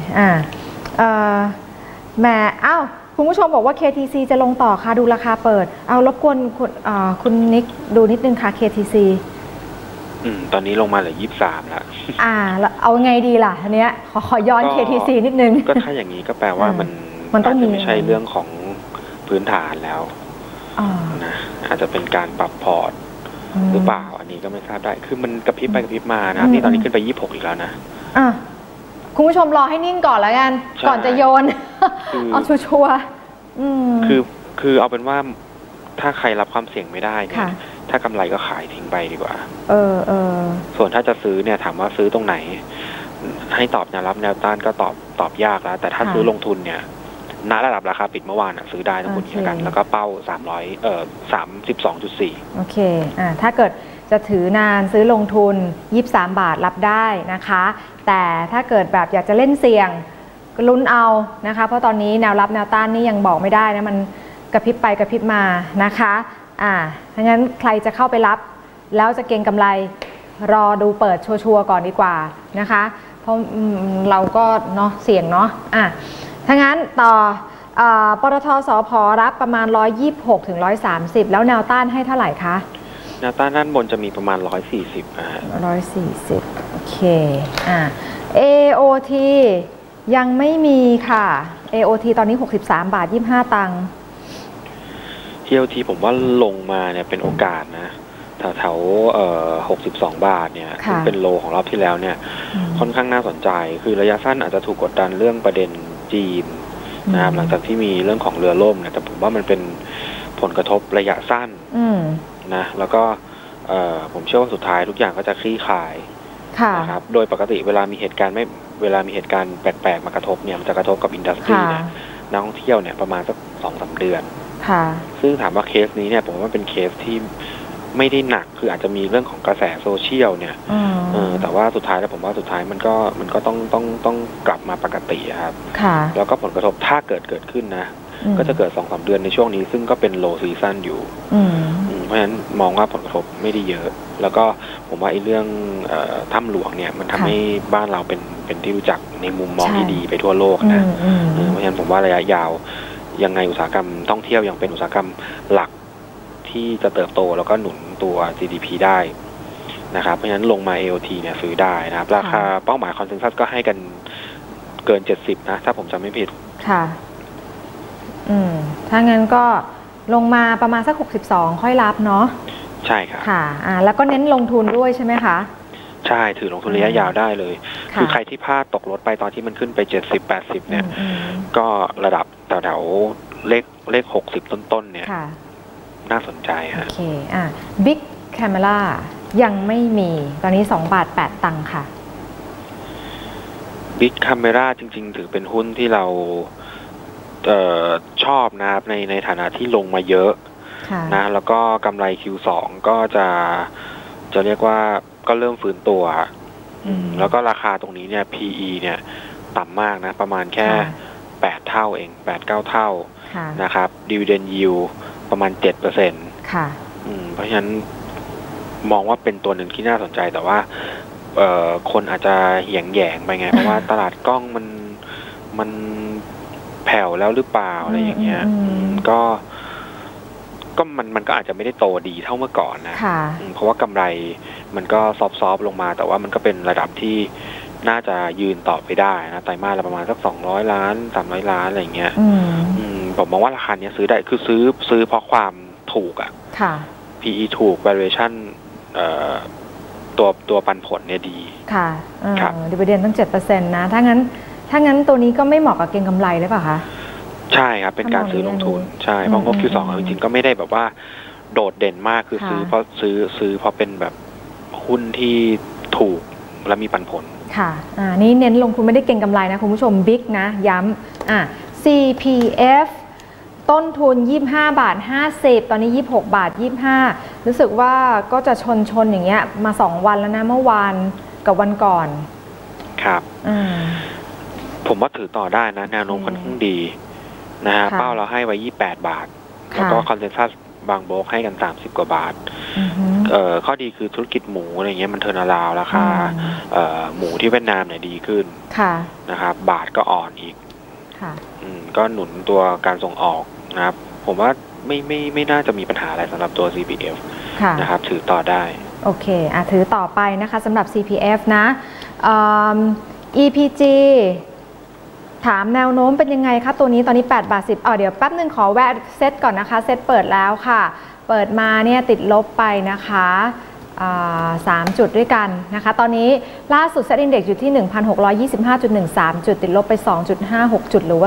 แหมคุณผู้ชมบอกว่า KTC จะลงต่อค่ะดูราคาเปิดรบกวนคุณนิกดูนิดนึงค่ะ KTC ตอนนี้ลงมาเหลือ23แล้วเอาไงดีล่ะทีเนี้ยขอย้อน KTC นิดนึงก็ถ้าอย่างนี้ก็แปลว่ามันต้องไม่ใช่เรื่องของพื้นฐานแล้วนะอาจจะเป็นการปรับพอร์ตหรือเปล่าอันนี้ก็ไม่ทราบได้คือมันกระพริบไปกระพริบมานะนี่ตอนนี้ขึ้นไป26อีกแล้วนะคุณผู้ชมรอให้นิ่งก่อนแล้วกันก่อนจะโยนเอาชัวร์คือเอาเป็นว่าถ้าใครรับความเสี่ยงไม่ได้เนี่ยถ้ากำไรก็ขายทิ้งไปดีกว่าส่วนถ้าจะซื้อเนี่ยถามว่าซื้อตรงไหนให้ตอบแนวรับแนวต้านก็ตอบยากแล้วแต่ถ้าซื้อลงทุนเนี่ยณระดับราคาปิดเมื่อวานซื้อได้ทั้งหมดกันแล้วก็เป้า32.4 โอเคถ้าเกิดจะถือนานซื้อลงทุน23 บาทรับได้นะคะแต่ถ้าเกิดแบบอยากจะเล่นเสี่ยงก็ลุ้นเอานะคะเพราะตอนนี้แนวรับแนวต้านนี่ยังบอกไม่ได้นะมันกระพริบไปกระพริบมานะคะถ้างั้นใครจะเข้าไปรับแล้วจะเก็งกำไรรอดูเปิดชัวร์ก่อนดีกว่านะคะเพราะเราก็เนาะเสี่ยงเนาะถ้างั้นต่อปตท.สผ.รับประมาณ126ถึง130แล้วแนวต้านให้เท่าไหร่คะแนวต้านด้านบนจะมีประมาณ140 140โอเคAOT ยังไม่มีค่ะ AOT ตอนนี้63 บาท 25 ตังค์ AOT ผมว่าลงมาเนี่ยเป็นโอกาสนะแถว62 บาทเนี่ยซึ่งเป็นโลของรอบที่แล้วเนี่ยค่อนข้างน่าสนใจคือระยะสั้นอาจจะถูกกดดันเรื่องประเด็นจีนนะครับหลังจากที่มีเรื่องของเรือล่มเนี่ยแต่ผมว่ามันเป็นผลกระทบระยะสั้นนะแล้วก็ผมเชื่อว่าสุดท้ายทุกอย่างก็จะคลี่คลายนะครับโดยปกติเวลามีเหตุการณ์แปลกๆมากระทบเนี่ยมันจะกระทบกับอินดัสทรีเนี่ยนักท่องเที่ยวเนี่ยประมาณสัก 2-3 เดือนซึ่งถามว่าเคสนี้เนี่ยผมว่าเป็นเคสที่ไม่ได้หนักคืออาจจะมีเรื่องของกระแสโซเชียลเนี่ยแต่ว่าสุดท้ายแล้วผมว่าสุดท้ายมันก็ต้องกลับมาปกติครับแล้วก็ผลกระทบถ้าเกิดขึ้นนะก็จะเกิด 2-3 เดือนในช่วงนี้ซึ่งก็เป็นโลซีซั่นอยู่เพราะฉะนั้นมองว่าผลกระทบไม่ได้เยอะแล้วก็ผมว่าไอ้เรื่องถ้ำหลวงเนี่ยมันทำให้บ้านเราเป็นที่รู้จักในมุมมองที่ดีไปทั่วโลกนะเพราะฉะนั้นผมว่าระยะยาวยังไงอุตสาหกรรมท่องเที่ยวยังเป็นอุตสาหกรรมหลักที่จะเติบโตแล้วก็หนุนตัว GDP ได้นะครับเพราะฉะนั้นลงมา AOT เนี่ยซื้อได้นะครับราคาเป้าหมายคอนเซนซัสก็ให้กันเกิน70นะถ้าผมจำไม่ผิดค่ะถ้างั้นก็ลงมาประมาณสัก62ค่อยรับเนาะใช่ครับค่ะแล้วก็เน้นลงทุนด้วยใช่ไหมคะใช่ถือลงทุนระยะยาวได้เลยคือใครที่พลาดตกรถไปตอนที่มันขึ้นไป70-80เนี่ยก็ระดับแถวเลข60ต้นๆเนี่ยน่าสนใจฮะโอเคBig Camera ยังไม่มีตอนนี้2 บาท 8 ตังค์ค่ะ Big Camera จริงๆถือเป็นหุ้นที่เราชอบนะครับในฐานะที่ลงมาเยอะนะแล้วก็กำไร Q2 ก็จะเรียกว่าก็เริ่มฟื้นตัวแล้วก็ราคาตรงนี้เนี่ย PE เนี่ยต่ำมากนะประมาณแค่8เท่าเอง8-9 เท่านะครับ Dividend Yield ประมาณ 7%ค่ะเพราะฉะนั้นมองว่าเป็นตัวหนึ่งที่น่าสนใจแต่ว่าคนอาจจะแหย่งไปไงเพราะว่าตลาดกล้องมันแผ่วแล้วหรือเปล่าอะไรอย่างเงี้ยก็มันก็อาจจะไม่ได้โตดีเท่าเมื่อก่อนนะเพราะว่ากำไรมันก็ซอฟต์ลงมาแต่ว่ามันก็เป็นระดับที่น่าจะยืนต่อไปได้นะไตรมาสละประมาณสัก200 ล้าน300 ล้านอะไรอย่างเงี้ยผมมองว่าราคาเนี้ยซื้อได้คือซื้อเพราะความถูกPE ถูก valuation ตัวปันผลเนี่ยดีค่ะdividend ตั้ง 7% นะถ้างั้นตัวนี้ก็ไม่เหมาะกับเก็งกำไรหรือเปล่าคะใช่ครับเป็นการซื้อลงทุนใช่เพราะงบ Q2 จริงๆก็ไม่ได้แบบว่าโดดเด่นมากคือซื้อเพราะเป็นแบบหุ้นที่ถูกและมีปันผลค่ะนี่เน้นลงทุนไม่ได้เก็งกำไรนะคุณผู้ชมบิ๊กนะย้ำCPF ต้นทุน25 บาท 50ตอนนี้26 บาท 25รู้สึกว่าก็จะชนอย่างเงี้ยมา2 วันแล้วนะเมื่อวานกับวันก่อนครับผมว่าถือต่อได้นะแนวโน้มค่อนข้างดีนะฮะเป้าเราให้ไว้28 บาทแล้วก็คอนเซนซัสบางโบกให้กัน30 กว่าบาทข้อดีคือธุรกิจหมูอะไรเงี้ยมันเทิร์นอราวด์ราคาหมูที่เวียดนามเนี่ยดีขึ้นนะครับบาทก็อ่อนอีกก็หนุนตัวการส่งออกนะครับผมว่าไม่น่าจะมีปัญหาอะไรสำหรับตัว CPF นะครับถือต่อได้โอเคถือต่อไปนะคะสำหรับ CPF นะ EPG ถามแนวโน้มเป็นยังไงคะตัวนี้ตอนนี้8 บาท 10เดี๋ยวแป๊บนึงขอแวะเซตก่อนนะคะเซตเปิดแล้วค่ะเปิดมาเนี่ยติดลบไปนะคะ3 จุดด้วยกันนะคะตอนนี้ล่าสุดเซ็ตอินเด็กซ์อยู่ที่ 1,625.13 จุดติดลบไป 2.56 จุดหรือว่า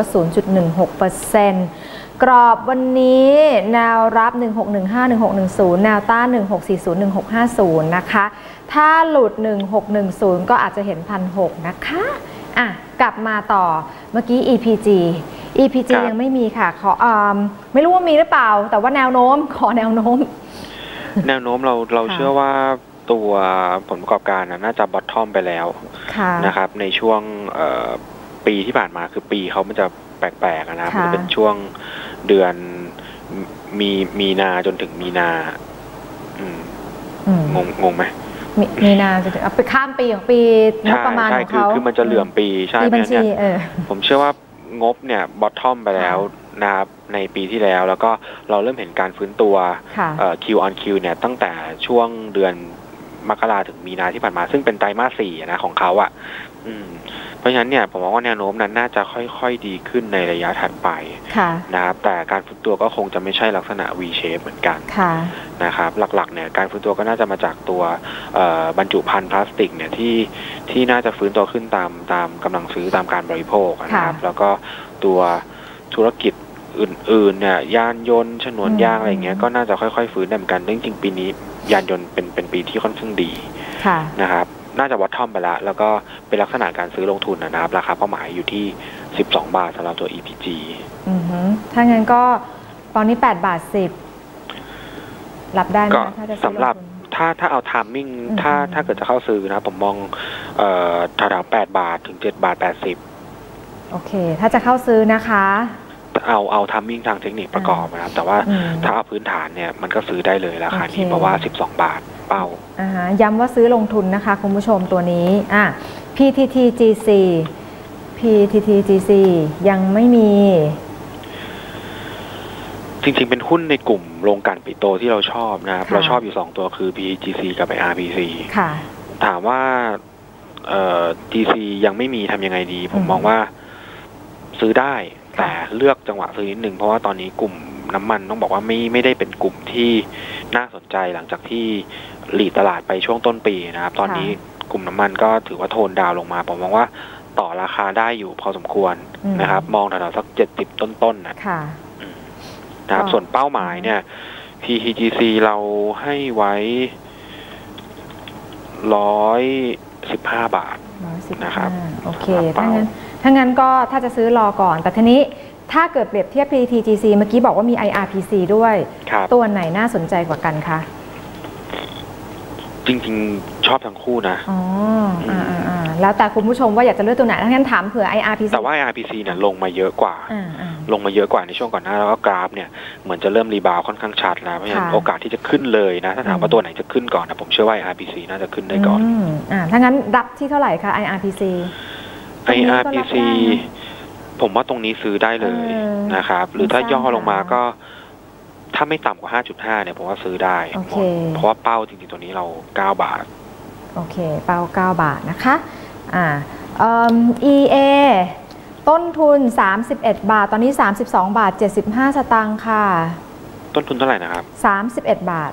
0.16%กรอบวันนี้แนวรับ 1615-1610 แนวต้าน 1640-1650 นะคะถ้าหลุด 1610 ก็อาจจะเห็น 1,600 นะคะกลับมาต่อเมื่อกี้ EPG ยังไม่มีค่ะขอไม่รู้ว่ามีหรือเปล่าแต่ว่าแนวโน้มขอแนวโน้มเราเชื่อว่าตัวผลประกอบการน่าจะบอททอมไปแล้วนะครับในช่วงปีที่ผ่านมาคือปีเขามันจะแปลกๆนะครับมันเป็นช่วงเดือนมีนาจนถึงมีนางงไหมมีนาจะถึงไปข้ามปีของปีงบประมาณของเขาคือมันจะเหลื่อมปีใช่ไหมเนี่ยผมเชื่อว่างบเนี่ยบอททอมไปแล้วนะครับในปีที่แล้วแล้วก็เราเริ่มเห็นการฟื้นตัวQ on Q เนี่ยตั้งแต่ช่วงเดือนมกราถึงมีนาที่ผ่านมาซึ่งเป็นไตรมาส 4นะของเขาเพราะฉะนั้นเนี่ยผมว่าแนวโน้มนั้นน่าจะค่อยๆดีขึ้นในระยะถัดไปนะครับแต่การฟื้นตัวก็คงจะไม่ใช่ลักษณะ V shape เหมือนกันนะครับหลักๆเนี่ยการฟื้นตัวก็น่าจะมาจากตัวบรรจุภัณฑ์พลาสติกเนี่ยที่น่าจะฟื้นตัวขึ้นตามกำลังซื้อตามการบริโภคนะครับแล้วก็ตัวธุรกิจอื่นๆเนี่ยยานยนต์ฉนวนยางอะไรอย่างเงี้ยก็น่าจะค่อยๆฟื้นได้เหมือนกันจริงๆปีนี้ยานยนต์เป็นปีที่ค่อนข้างดีนะครับน่าจะวัดทอมไปแล้วก็เป็นลักษณะการซื้อลงทุนนะครับราคาเป้าหมายอยู่ที่12 บาทสำหรับตัว EPG ถ้างั้นก็ตอนนี้8 บาท 10รับได้ไหมถ้าจะสำหรับถ้าเอาไทมิ่งถ้าเกิดจะเข้าซื้อนะผมมองแถว8 บาทถึง7 บาท 80 โอเคถ้าจะเข้าซื้อนะคะเอาไทมิ่งทางเทคนิคประกอบนะครับแต่ว่าถ้าเอาพื้นฐานเนี่ยมันก็ซื้อได้เลยราคานี้เพราะว่า12 บาทเป้าย้ำว่าซื้อลงทุนนะคะคุณผู้ชมตัวนี้PTTGC ยังไม่มีจริงๆเป็นหุ้นในกลุ่มโรงกลั่นปิโตรที่เราชอบนะครับเราชอบอยู่2ตัวคือ PTTGC กับ IRPC ค่ะถามว่าGC ยังไม่มีทำยังไงดีผมมองว่าซื้อได้แต่เลือกจังหวะซื้อนิดนึงเพราะว่าตอนนี้กลุ่มน้ำมันต้องบอกว่าไม่ได้เป็นกลุ่มที่น่าสนใจหลังจากที่หลีดตลาดไปช่วงต้นปีนะครับตอนนี้กลุ่มน้ำมันก็ถือว่าโทนดาวลงมาผมมองว่าต่อราคาได้อยู่พอสมควรนะครับมองแถวๆสัก70ต้นๆนะครับส่วนเป้าหมายเนี่ย PTGC เราให้ไว้115 บาทนะครับโอเคถ้างั้นก็ถ้าจะซื้อรอก่อนแต่ทีนี้ถ้าเกิดเปรียบเทียบ PTGC เมื่อกี้บอกว่ามี IRPC ด้วยตัวไหนน่าสนใจกว่ากันคะจริงๆชอบทั้งคู่นะแล้วแต่คุณผู้ชมว่าอยากจะเลือกตัวไหนถ้างั้นถามเผื่อ IRPC แต่ว่า IRPC เนี่ยลงมาเยอะกว่าในช่วงก่อนหน้าแล้วก็กราฟเนี่ยเหมือนจะเริ่มรีบาวค่อนข้างชัดแล้วเพราะฉะนั้นโอกาสที่จะขึ้นเลยนะถ้าถามว่าตัวไหนจะขึ้นก่อนนะผมเชื่อว่า IRPC น่าจะขึ้นได้ก่อนถ้างั้นรับที่เท่าไหร่คะ IRPC ผมว่าตรงนี้ซื้อได้เลยนะครับหรือถ้าย่อลงมาก็ถ้าไม่ต่ำกว่า 5.5 เนี่ยผมว่าซื้อได้เพราะว่าเป้าจริงๆตัวนี้เรา9 บาทโอเคเป้า9 บาทนะคะEA ต้นทุน31 บาทตอนนี้32 บาท 75 สตางค์ค่ะต้นทุนเท่าไหร่นะครับ 31 บาท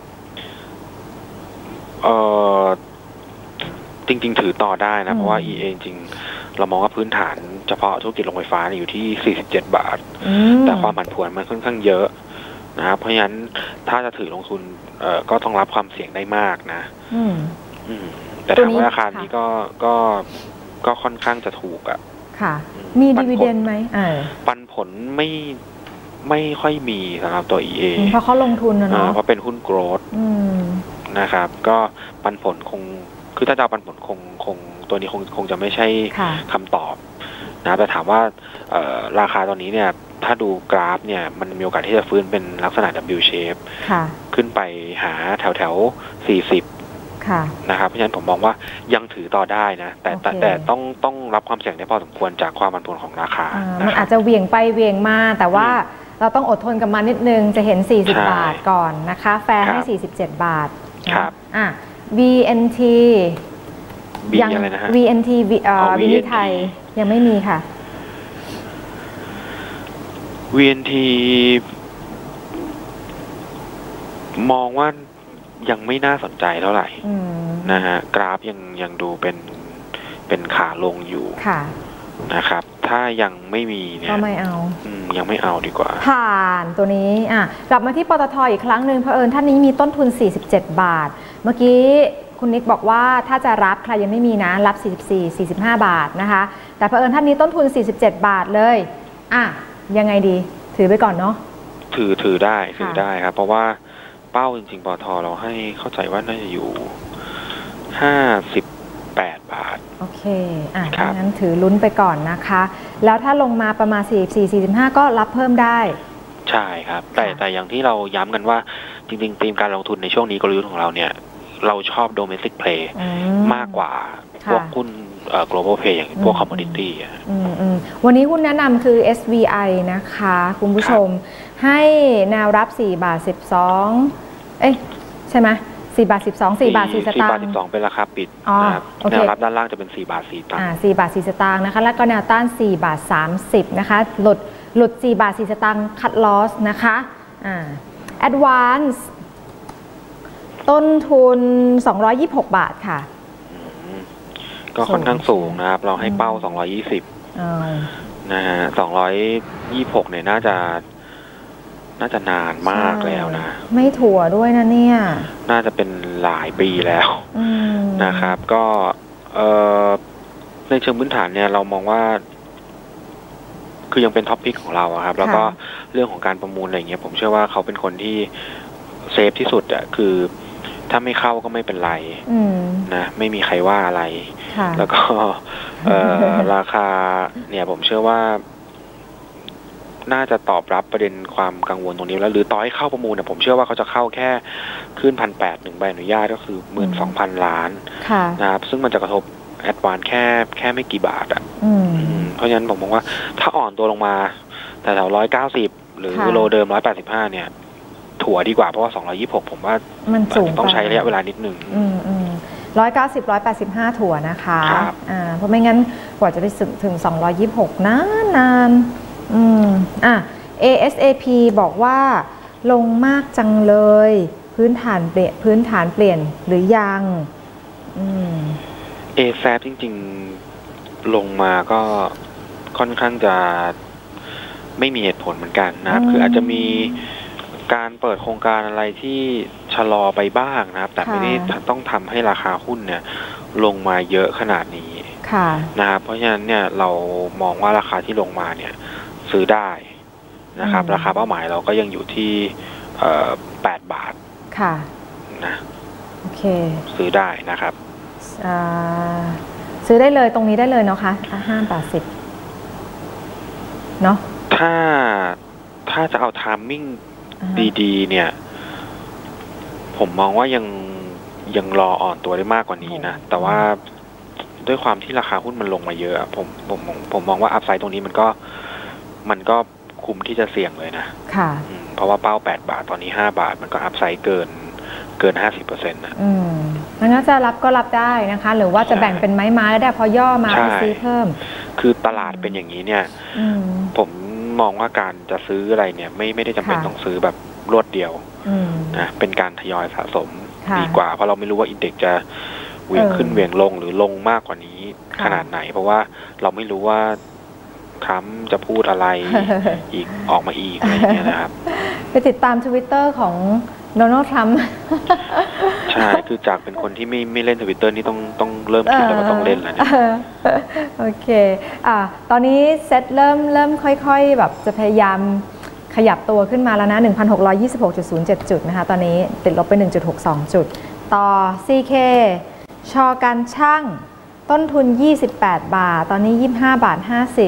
จริงๆถือต่อได้นะเพราะว่า EA จริงเรามองว่าพื้นฐานเฉพาะธุรกิจโรงไฟฟ้าอยู่ที่47 บาทแต่ความผันผวนมันค่อนข้างเยอะนะครับเพราะฉะนั้นถ้าจะถือลงทุนก็ต้องรับความเสี่ยงได้มากนะแต่ถามว่าราคานี้ก็ค่อนข้างจะถูกอ่ะค่ะมีดิวิเดนไหมปันผลไม่ค่อยมีสำหรับตัว EA เพราะเขาลงทุนนะเนาะเพราะเป็นหุ้นโกรทนะครับก็ปันผลคงคือถ้าจะปันผลคงตัวนี้คงจะไม่ใช่คำตอบนะแต่ถามว่าราคาตอนนี้เนี่ยถ้าดูกราฟเนี่ยมันมีโอกาสที่จะฟื้นเป็นลักษณะ W shape ขึ้นไปหาแถว40นะครับเพราะฉะนั้นผมมองว่ายังถือต่อได้นะแต่ต้องรับความเสี่ยงได้พอสมควรจากความผันผวนของราคามันอาจจะเหวี่ยงไปเหวี่ยงมาแต่ว่าเราต้องอดทนกับมันนิดนึงจะเห็น40 บาทก่อนนะคะแฟร์ให้47 บาทครับ VNT ยังอะไรนะฮะ VNT วินิไทยยังไม่มีค่ะ VNT มองว่ายังไม่น่าสนใจเท่าไหร่นะฮะกราฟยังดูเป็นขาลงอยู่นะครับถ้ายังไม่มีเนี่ยก็ไม่เอายังไม่เอาดีกว่าผ่านตัวนี้กลับมาที่ปตท.อีกครั้งหนึ่งเผอิญท่านนี้มีต้นทุน47 บาทเมื่อกี้คุณนิกบอกว่าถ้าจะรับใครยังไม่มีนะรับ44-45 บาทนะคะแต่เผอิญท่านนี้ต้นทุน47 บาทเลยยังไงดีถือไปก่อนเนาะถือได้ครับเพราะว่าเป้าจริงๆปตท.เราให้เข้าใจว่าน่าจะอยู่58 บาทโอเคงั้นถือลุ้นไปก่อนนะคะแล้วถ้าลงมาประมาณ44-45ก็รับเพิ่มได้ใช่ครับแต่อย่างที่เราย้ำกันว่าจริงๆธีมการลงทุนในช่วงนี้กลยุทธ์ของเราเนี่ยเราชอบ domestic play มากกว่าพวกหุ้นglobal play อย่างพวก commodity วันนี้หุ้นแนะนำคือ SVI นะคะคุณผู้ชมให้แนวรับ4 บาท 12ใช่ไหม4 บาท 12 4 บาท 4 สตางค์4 บาท 12เป็นราคาปิดนะครับแนวรับด้านล่างจะเป็น4 บาท 4 ตังค์ 4 บาท 4 สตางค์นะคะแล้วก็แนวต้าน4 บาท 30นะคะหลุด4 บาท 4 สตางค์คัดลอสนะคะAdvance ต้นทุน226 บาทค่ะก็ค่อนข้างสูงนะครับเราให้เป้า220นะฮะ226เนี่ยน่าจะนานมากแล้วนะไม่ถั่วด้วยนะเนี่ยน่าจะเป็นหลายปีแล้วนะครับก็ในเชิงพื้นฐานเนี่ยเรามองว่าคือยังเป็นท็อปพิกของเราครับแล้วก็เรื่องของการประมูลอะไรเงี้ยผมเชื่อว่าเขาเป็นคนที่เซฟที่สุดอะคือถ้าไม่เข้าก็ไม่เป็นไรนะไม่มีใครว่าอะไรแล้วก็ราคาเนี่ยผมเชื่อว่าน่าจะตอบรับประเด็นความกังวลตรงนี้แล้วหรือต่อให้เข้าประมูลเนี่ยผมเชื่อว่าเขาจะเข้าแค่ขึ้น 1,800 1 ใบอนุญาตก็คือ 12,000 ล้านนะครับซึ่งมันจะกระทบแอดวานซ์แค่ไม่กี่บาทเพราะฉะนั้นผมมองว่าถ้าอ่อนตัวลงมาแต่แถว190 หรือโลเดิม185เนี่ยถั่วดีกว่าเพราะว่า226ผมว่ามันสูงต้องใช้ระยะเวลานิดหนึ่ง 190 185ถั่วนะคะเพราะไม่งั้นกว่าจะไปถึง226นานASAP บอกว่าลงมากจังเลยพื้นฐานเปลี่ยนหรือยัง ASAP จริงๆลงมาก็ค่อนข้างจะไม่มีเหตุผลเหมือนกันนะครับคืออาจจะมีการเปิดโครงการอะไรที่ชะลอไปบ้างนะครับแต่ไม่ได้ต้องทำให้ราคาหุ้นเนี่ยลงมาเยอะขนาดนี้นะครับเพราะฉะนั้นเนี่ยเรามองว่าราคาที่ลงมาเนี่ยซื้อได้นะครับราคาเป้าหมายเราก็ยังอยู่ที่8 บาทค่ะนะโอเคซื้อได้นะครับซื้อได้เลยตรงนี้ได้เลยเนาะคะ5 บาท 10เนาะถ้าจะเอาไทมิ่งดีๆเนี่ยผมมองว่ายังรออ่อนตัวได้มากกว่านี้นะแต่ว่าด้วยความที่ราคาหุ้นมันลงมาเยอะผมมองว่าอัพไซด์ตรงนี้มันก็คุ้มที่จะเสี่ยงเลยนะค่ะเพราะว่าเป้า8 บาทตอนนี้5 บาทมันก็อัพไซด์เกิน 50% นะงั้นจะรับก็รับได้นะคะหรือว่าจะแบ่งเป็นไม้ๆได้พอย่อมาไปซื้อเพิ่มคือตลาดเป็นอย่างนี้เนี่ยผมมองว่าการจะซื้ออะไรเนี่ยไม่ได้จำเป็นต้องซื้อแบบรวดเดียวนะเป็นการทยอยสะสมดีกว่าเพราะเราไม่รู้ว่าอินเด็กซ์จะเหวี่ยงขึ้นเหวี่ยงลงหรือลงมากกว่านี้ขนาดไหนเพราะว่าเราไม่รู้ว่าทรัมป์จะพูดอะไรอีกออกมาอีกอะไรเงี้ยนะครับไปติดตาม Twitter ของโดนัลด์ทรัมป์ใช่คือจากเป็นคนที่ไม่เล่น Twitter นี่ต้องเริ่มคิดแล้วว่าต้องเล่นแล้วเนี่ยโอเคตอนนี้เซ็ตเริ่มค่อยๆแบบจะพยายามขยับตัวขึ้นมาแล้วนะ 1,626.07 จุดนะคะตอนนี้ติดลบไป 1.62 จุดต่อ CK ชอการช่างต้นทุน28 บาทตอนนี้25 บาท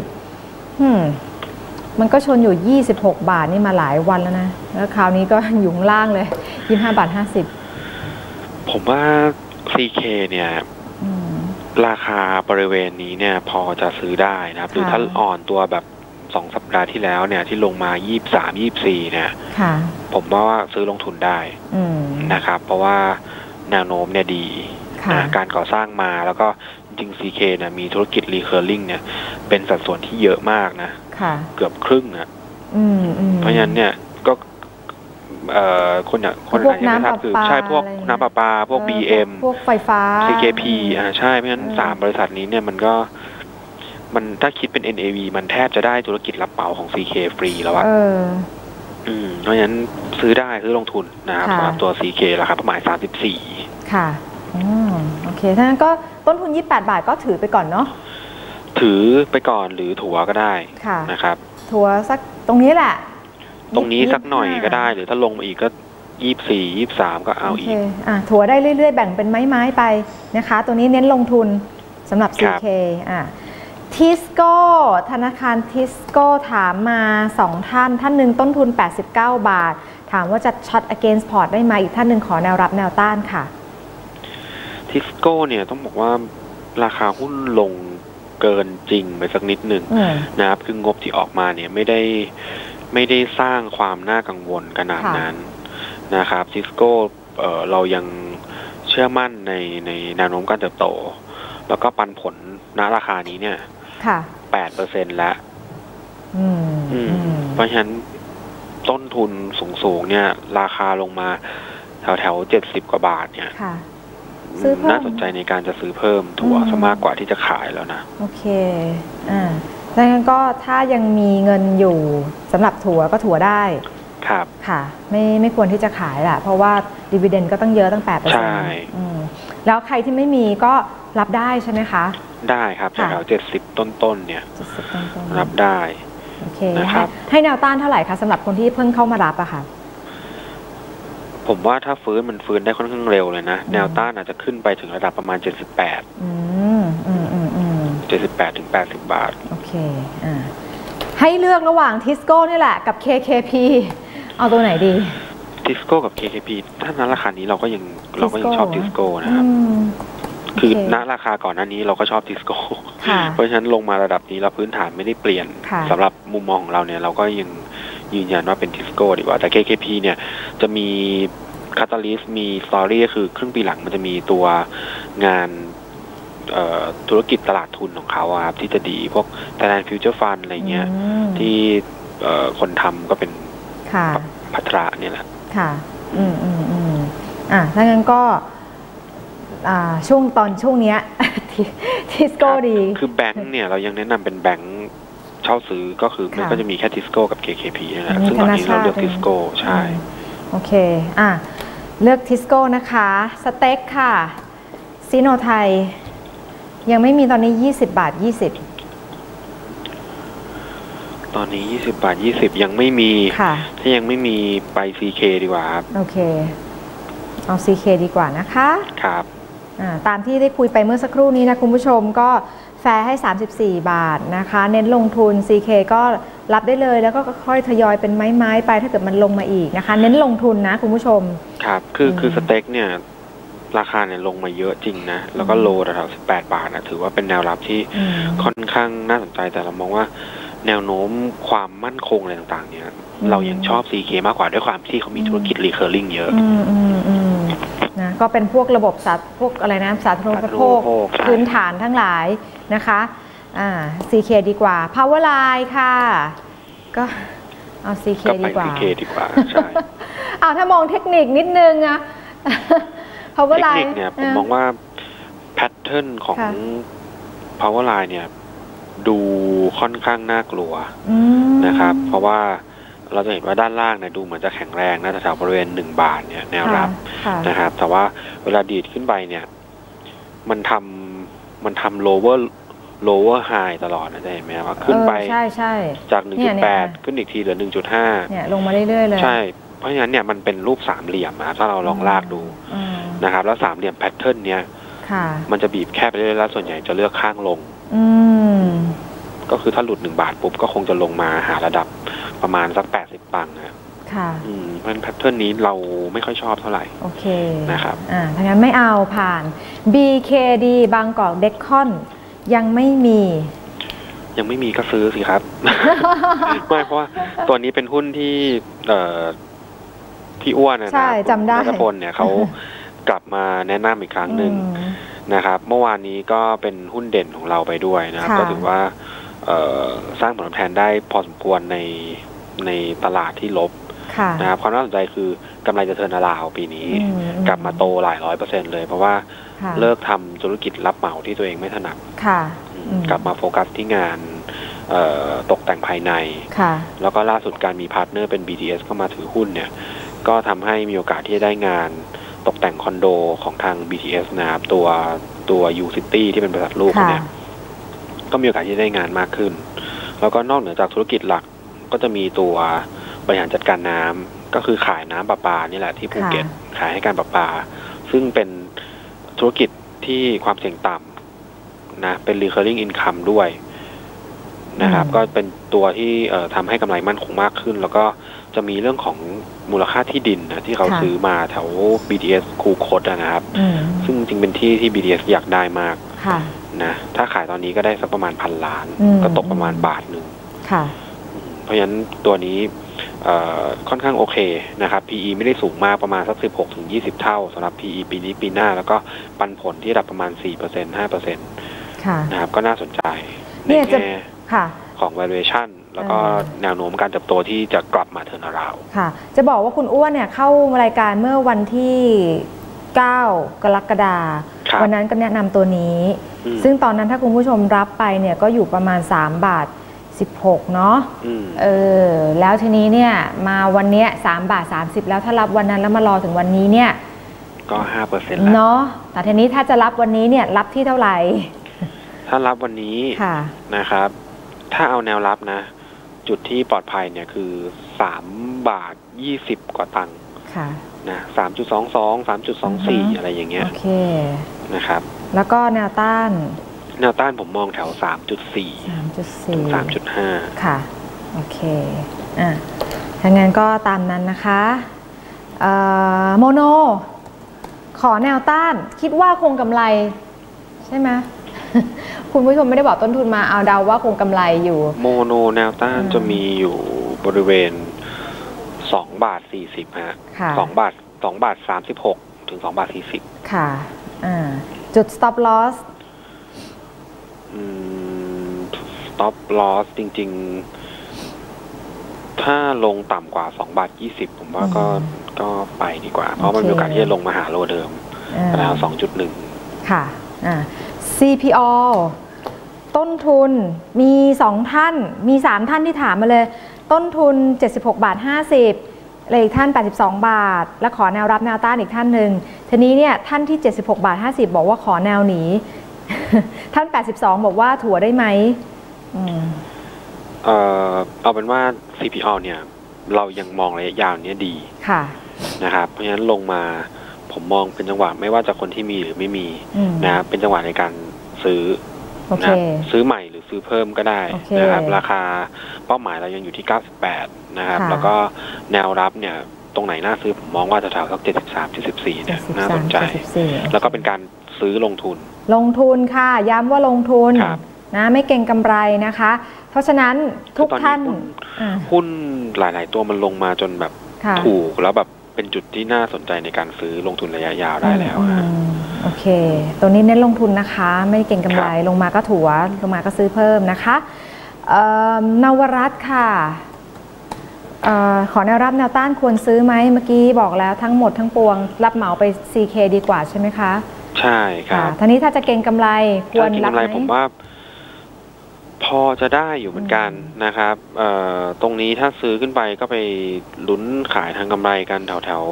50มันก็ชนอยู่26 บาทนี่มาหลายวันแล้วนะแล้วคราวนี้ก็อยู่ข้างล่างเลย25 บาท 50 ผมว่า CK เนี่ยราคาบริเวณนี้เนี่ยพอจะซื้อได้นะครับหรือถ้าอ่อนตัวแบบ2 สัปดาห์ที่แล้วเนี่ยที่ลงมา23 24เนี่ยผมว่าซื้อลงทุนได้นะครับเพราะว่าแนวโน้มเนี่ยดีการก่อสร้างมาแล้วก็จริง CK เนี่ยมีธุรกิจ recurring เนี่ยเป็นสัดส่วนที่เยอะมากนะเกือบครึ่งนะเพราะฉะนั้นเนี่ยก็คนอาจจะไม่ทราบคือใช่พวกน้ำประปาพวก BM พวกไฟฟ้า CKP ใช่เพราะฉะนั้น3 บริษัทนี้เนี่ยมันถ้าคิดเป็น NAV มันแทบจะได้ธุรกิจรับเหมาของ CK ฟรีแล้วอะเพราะฉะนั้นซื้อได้ซื้อลงทุนนะครับสำหรับตัว CK ราคาประมาณ34 ค่ะโอเคถ้างั้นก็ต้นทุน28 บาทก็ถือไปก่อนเนาะถือไปก่อนหรือถัวก็ได้นะครับถัวสักตรงนี้แหละตรงนี้สักหน่อยก็ได้หรือถ้าลงมาอีกก็24 23ก็เอาอีกถัวได้เรื่อยๆแบ่งเป็นไม้ๆไปนะคะตัวนี้เน้นลงทุนสำหรับ CK ทิสโก้ธนาคารทิสโก้ถามมา2 ท่านหนึ่งต้นทุน89 บาทถามว่าจะช็อต against port ได้ไหมอีกท่านหนึ่งขอแนวรับแนวต้านค่ะทิสโก้เนี่ยต้องบอกว่าราคาหุ้นลงเกินจริงไปสักนิดหนึ่งนะครับคืองบที่ออกมาเนี่ยไม่ได้สร้างความน่ากังวลขนาดนั้นนะครับทิสโก้เรายังเชื่อมั่นในแนวโน้มการเติบโตแล้วก็ปันผลณราคานี้เนี่ย8%แล้วเพราะฉะนั้นต้นทุนสูงเนี่ยราคาลงมาแถว70 กว่าบาทเนี่ยน่าสนใจในการจะซื้อเพิ่มถั่วซะมากกว่าที่จะขายแล้วนะโอเคดังนั้นก็ถ้ายังมีเงินอยู่สำหรับถั่วก็ถั่วได้ครับค่ะไม่ควรที่จะขายแหละเพราะว่าดิวิเดนด์ก็ต้องเยอะตั้ง 8% ใช่แล้วใครที่ไม่มีก็รับได้ใช่ไหมคะได้ครับแถว70 ต้นเนี่ยรับได้โอเคนะครับให้แนวต้านเท่าไหร่คะสำหรับคนที่เพิ่งเข้ามารับอะค่ะผมว่าถ้ามันฟื้นได้ค่อนข้างเร็วเลยนะแนวต้านอาจจะขึ้นไปถึงระดับประมาณ78 78 ถึง 80 บาทโอเคให้เลือกระหว่างทิสโก้นี่แหละกับ KKP เอาตัวไหนดีทิสโก้กับ KKP ถ้าณราคานี้เราก็ยังชอบทิสโก้นะครับคือณราคาก่อนหน้านี้เราก็ชอบทิสโก้เพราะฉะนั้นลงมาระดับนี้เราพื้นฐานไม่ได้เปลี่ยนสำหรับมุมมองของเราเนี่ยเราก็ยืนยันว่าเป็นทิสโก้ดีกว่าแต่ KKP เนี่ยจะมีคาตาลิสต์มีสตอรี่ก็คือครึ่งปีหลังมันจะมีตัวงานธุรกิจตลาดทุนของเขาครับที่จะดีพวก Thailand Future Fund อะไรเงี้ยที่คนทำก็เป็นพัทระเนี่ยแหละค่ะถ้างั้นก็ช่วงเนี้ยทิสโก้ดีคือแบงค์เนี่ยเรายังแนะนำเป็นแบงค์เช่าซื้อก็คือมันก็จะมีแค่ทิสโก้กับ KKP นั่นแหละซึ่งตอนนี้เราเลือกทิสโก้ใช่โอเคเลือกทิสโก้นะคะสเต็กค่ะซีโนไทยยังไม่มีตอนนี้20 บาท 20 ตอนนี้20 บาท 20ยังไม่มีถ้ายังไม่มีไป CK ดีกว่าครับโอเคเอา CK ดีกว่านะคะครับตามที่ได้คุยไปเมื่อสักครู่นี้นะคุณผู้ชมก็แฟร์ให้34 บาทนะคะเน้นลงทุน CK ก็รับได้เลยแล้วก็ค่อยทยอยเป็นไม้ๆไปถ้าเกิดมันลงมาอีกนะคะเน้นลงทุนนะคุณผู้ชมครับคือสเต็กเนี่ยราคาเนี่ยลงมาเยอะจริงนะแล้วก็โลแถว18 บาทนะถือว่าเป็นแนวรับที่ค่อนข้างน่าสนใจแต่เรามองว่าแนวโน้มความมั่นคงอะไรต่างๆเนี่ยเรายังชอบ CK มากกว่าด้วยความที่เขามีธุรกิจ recurring เยอะนะก็เป็นพวกระบบพวกอะไรนะสาธารณูปโภคพื้นฐานทั้งหลายนะคะCK ดีกว่า Powerline ค่ะก็เอา CK ดีกว่า CK ดีกว่าใช่ถ้ามองเทคนิคนิดนึงอะ Powerline เนี่ยผมมองว่าแพทเทิร์นของ Powerline เนี่ยดูค่อนข้างน่ากลัวนะครับเพราะว่าเราจะเห็นว่าด้านล่างเนี่ยดูเหมือนจะแข็งแรงนะแถวบริเวณ1 บาทเนี่ยแนวรับนะครับแต่ว่าเวลาดีดขึ้นไปเนี่ยมันทำ lower high ตลอดนะเห็นไหมว่าขึ้นไปจาก 1.8 ขึ้นอีกทีเหลือ 1.5 เนี่ยลงมาเรื่อยๆเลยใช่เพราะฉะนั้นเนี่ยมันเป็นรูปสามเหลี่ยมนะถ้าเราลองลากดูนะครับแล้วสามเหลี่ยมแพทเทิร์นเนี่ยมันจะบีบแคบไปเรื่อยๆแล้วส่วนใหญ่จะเลือกข้างลงก็คือถ้าหลุด1 บาทปุ๊บก็คงจะลงมาหาระดับประมาณสัก80 ตังค์นะมันแพทเทิร์นนี้เราไม่ค่อยชอบเท่าไหร่โอเคนะครับถ้างั้นไม่เอาผ่าน BKD บางกอกเดคคอนยังไม่มีก็ซื้อสิครับ ไม่เพราะว่าตัวนี้เป็นหุ้นที่พี่อ้วนนะจำได้นัทพลเนี่ยเขากลับมาแนะนำอีกครั้งหนึ่งนะครับเมื่อวานนี้ก็เป็นหุ้นเด่นของเราไปด้วยนะครับก็ถือว่าสร้างผลตอบแทนได้พอสมควรในตลาดที่ลบนะครับความน่าสนใจคือกำไรจะเทิร์นอราวปีนี้กลับมาโตหลาย100%เลยเพราะว่าเลิกทำธุรกิจรับเหมาที่ตัวเองไม่ถนัดกลับมาโฟกัสที่งานตกแต่งภายในแล้วก็ล่าสุดการมีพาร์ทเนอร์เป็น BTS เข้ามาถือหุ้นเนี่ยก็ทำให้มีโอกาสที่จะได้งานตกแต่งคอนโดของทาง BTS นะครับตัว U City ที่เป็นบริษัทลูกเนี่ยก็มีโอกาสที่ได้งานมากขึ้นแล้วก็นอกเหนือจากธุรกิจหลักก็จะมีตัวบริหารจัดการน้ำก็คือขายน้ำประปานี่แหละที่ภูเก็ตขายให้การประปาซึ่งเป็นธุรกิจที่ความเสี่ยงต่ำนะเป็น recurring income ด้วยนะครับก็เป็นตัวที่ทำให้กำไรมั่นคงมากขึ้นแล้วก็จะมีเรื่องของมูลค่าที่ดินนะที่เขาซื้อมาแถว BTS คูคตนะครับซึ่งจริงเป็นที่ BTS อยากได้มากนะถ้าขายตอนนี้ก็ได้สักประมาณ1,000 ล้านก็ตกประมาณ1 บาทเพราะฉะนั้นตัวนี้ค่อนข้างโอเคนะครับ PE ไม่ได้สูงมากประมาณสัก 16-20 เท่าสำหรับ PE ปีนี้ปีหน้าแล้วก็ปันผลที่ระดับประมาณ 4% 5% นะครับก็น่าสนใจในแง่ของ valuation แล้วก็แนวโน้มการเติบโตที่จะกลับมาเทิร์นอราวด์ค่ะจะบอกว่าคุณอ้วนเนี่ยเข้ารายการเมื่อวันที่9 กรกฎาคมวันนั้นก็แนะนำตัวนี้ซึ่งตอนนั้นถ้าคุณผู้ชมรับไปเนี่ยก็อยู่ประมาณ3 บาท 16เนาะแล้วทีนี้เนี่ยมาวันนี้3 บาท 30แล้วถ้ารับวันนั้นแล้วมารอถึงวันนี้เนี่ยก็ 5% แล้วเนาะแต่ทีนี้ถ้าจะรับวันนี้เนี่ยรับที่เท่าไหร่ถ้ารับวันนี้นะครับถ้าเอาแนวรับนะจุดที่ปลอดภัยเนี่ยคือ3 บาท 20 กว่าตังค์นะ3.22 3.24 อะไรอย่างเงี้ยนะครับแล้วก็แนวต้านผมมองแถว 3.4 ถึง 3.5 ค่ะโอเคถ้างั้นก็ตามนั้นนะคะโมโนขอแนวต้านคิดว่าคงกำไรใช่ไหมคุณผู้ชมไม่ได้บอกต้นทุนมาเอาเดาว่าคงกำไรอยู่โมโนแนวต้านจะมีอยู่บริเวณ 2 บาท 40ฮะ2 บาท36ถึง2 บาท 40 ค่ะจุด stop loss stop loss จริงๆถ้าลงต่ำกว่า2 บาท 20ผมว่าก็ไปดีกว่าเพราะมันมีโอกาสที่จะลงมาหาโลเดิมแล้ว 2.1 ค่ะCPO ต้นทุนมี2ท่านมี3ท่านที่ถามมาเลยต้นทุน76 บาท 50เลยอีกท่าน82 บาทและขอแนวรับแนวต้านอีกท่านหนึ่งทีนี้เนี่ยท่านที่76 บาท 50บอกว่าขอแนวหนี ท่าน82บอกว่าถัวได้ไหมเอาเป็นว่า CPO เนี่ยเรายังมองระยะยาวนี้ดีค่ะนะครับเพราะฉะนั้นลงมาผมมองเป็นจังหวะไม่ว่าจะคนที่มีหรือไม่มีนะครับเป็นจังหวะในการซื้อนะซื้อใหม่หรือซื้อเพิ่มก็ได้นะครับราคาเป้าหมายเรายังอยู่ที่98นะครับแล้วก็แนวรับเนี่ยตรงไหนน่าซื้อผมมองว่าแถวๆสัก73-74เนี่ยน่าสนใจแล้วก็เป็นการซื้อลงทุนค่ะย้ำว่าลงทุนนะไม่เก่งกำไรนะคะเพราะฉะนั้นทุกท่านหุ้นหลายๆตัวมันลงมาจนแบบถูกแล้วแบบเป็นจุดที่น่าสนใจในการซื้อลงทุนระยะยาวได้แล้วโอเคตัวนี้เน้นลงทุนนะคะไม่เก่งกำไรลงมาก็ถัวลงมาก็ซื้อเพิ่มนะคะนวรัตน์ค่ะขอแนวรับแนวต้านควรซื้อไหมเมื่อกี้บอกแล้วทั้งหมดทั้งปวงรับเหมาไป CK ดีกว่าใช่ไหมคะใช่ครับทีนี้ถ้าจะเก่งกำไรควรรับไหมผมว่าพอจะได้อยู่เหมือนกันนะครับตรงนี้ถ้าซื้อขึ้นไปก็ไปลุ้นขายทางกำไรกันแถว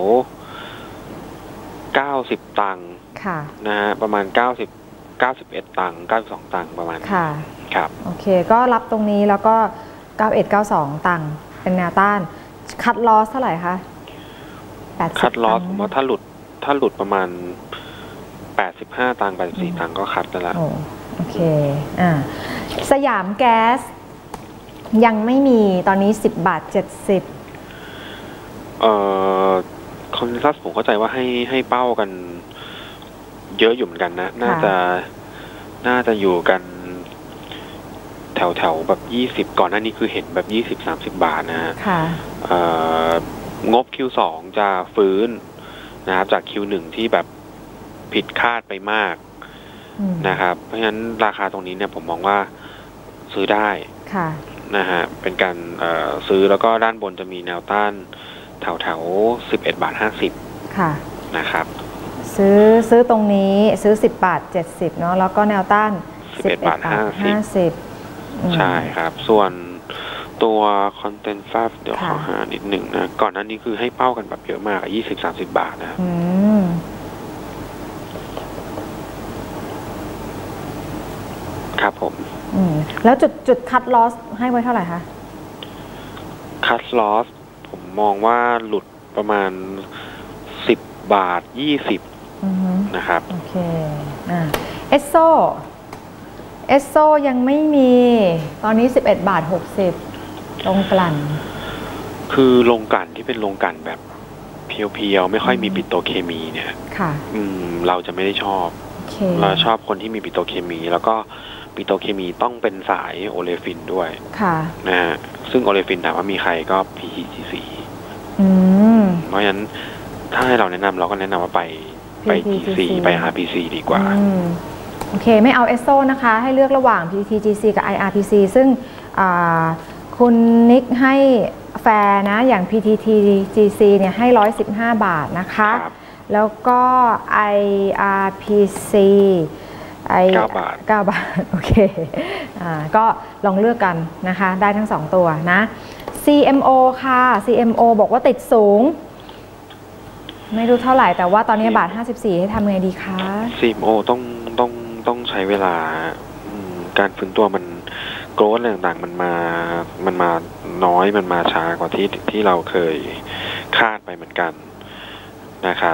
90 ตังค์นะฮะประมาณ91 ตังค์92 ตังค์ประมาณค่ะครับโอเคก็รับตรงนี้แล้วก็91-92 ตังค์เป็นแนวต้านคัดลอสเท่าไหร่คะคัดลอสผมว่าถ้าหลุดประมาณ85 ตังค์84 ตังค์ก็คัดแล้วโอเคสยามแก๊สยังไม่มีตอนนี้10 บาท 70 คอนเซนซัสผมเข้าใจว่าให้เป้ากันเยอะอยู่เหมือนกันนะน่าจะอยู่กันแถวแบบ20ก่อนหน้านี้คือเห็นแบบ20-30 บาทนะฮะงบ Q2 จะฟื้นนะครับจาก Q1 ที่แบบผิดคาดไปมากนะครับเพราะฉะนั้นราคาตรงนี้เนี่ยผมมองว่าซื้อได้นะฮะเป็นการซื้อแล้วก็ด้านบนจะมีแนวต้านแถว11 บาท 50 ค่ะนะครับซื้อตรงนี้ซื้อ10 บาท 70เนาะแล้วก็แนวต้าน 11 บาท 50ใช่ครับส่วนตัว Content 5เดี๋ยวขอหานิดหนึ่งนะก่อนหน้านี้คือให้เป้ากันแบบเยอะมาก20-30 บาทนะครับผมแล้วจุดคัทลอสให้ไว้เท่าไหร่คะคัทลอสผมมองว่าหลุดประมาณ10 บาท 20นะครับโอเคเอสโซยังไม่มีตอนนี้11 บาท 60ลงกลั่นคือลงกลั่นที่เป็นลงกลั่นแบบเพียวๆไม่ค่อยมีปิโตรเคมีเนี่ยเราจะไม่ได้ชอบเราชอบคนที่มีปิโตรเคมีแล้วก็ปิโตรเคมีต้องเป็นสายโอเลฟินด้วยนะฮะซึ่งโอเลฟินถามว่ามีใครก็ PTGC เพราะฉะนั้นถ้าให้เราแนะนำเราก็แนะนำว่าไป GC ไป RPC ดีกว่าโอเคไม่เอาเอสโซนะคะให้เลือกระหว่าง PTGC กับ IRPC ซึ่งคุณนิกให้แฟร์นะอย่าง PTTGC เนี่ยให้115 บาทนะคะแล้วก็ IRPC 9 บาทโอเคก็ลองเลือกกันนะคะได้ทั้ง2ตัวนะ CMO ค่ะ CMO บอกว่าติดสูงไม่รู้เท่าไหร่แต่ว่าตอนนี้บาท54ให้ทำไงดีคะ CMO ต้องใช้เวลาการฟื้นตัวมันโกรธอะไรต่างๆมันมาน้อยมันมาช้ากว่าที่เราเคยคาดไปเหมือนกันนะครับ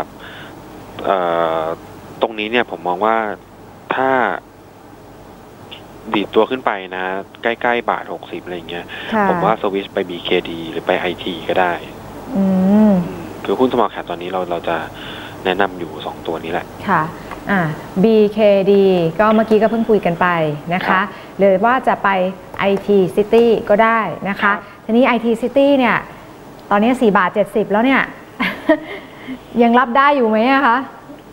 ตรงนี้เนี่ยผมมองว่าถ้าดีดตัวขึ้นไปนะใกล้ๆบาท60อะไรเงี้ยผมว่าสวิชไป BKD หรือไป IT ก็ได้คือหุ้น small cap ตอนนี้เราจะแนะนำอยู่2ตัวนี้แหละค่ะBKD ก็เมื่อกี้ก็เพิ่งคุยกันไปนะคะหรือว่าจะไป IT City ก็ได้นะคะทีนี้ IT City เนี่ยตอนนี้4 บาท 70แล้วเนี่ย ยังรับได้อยู่ไหมอะคะ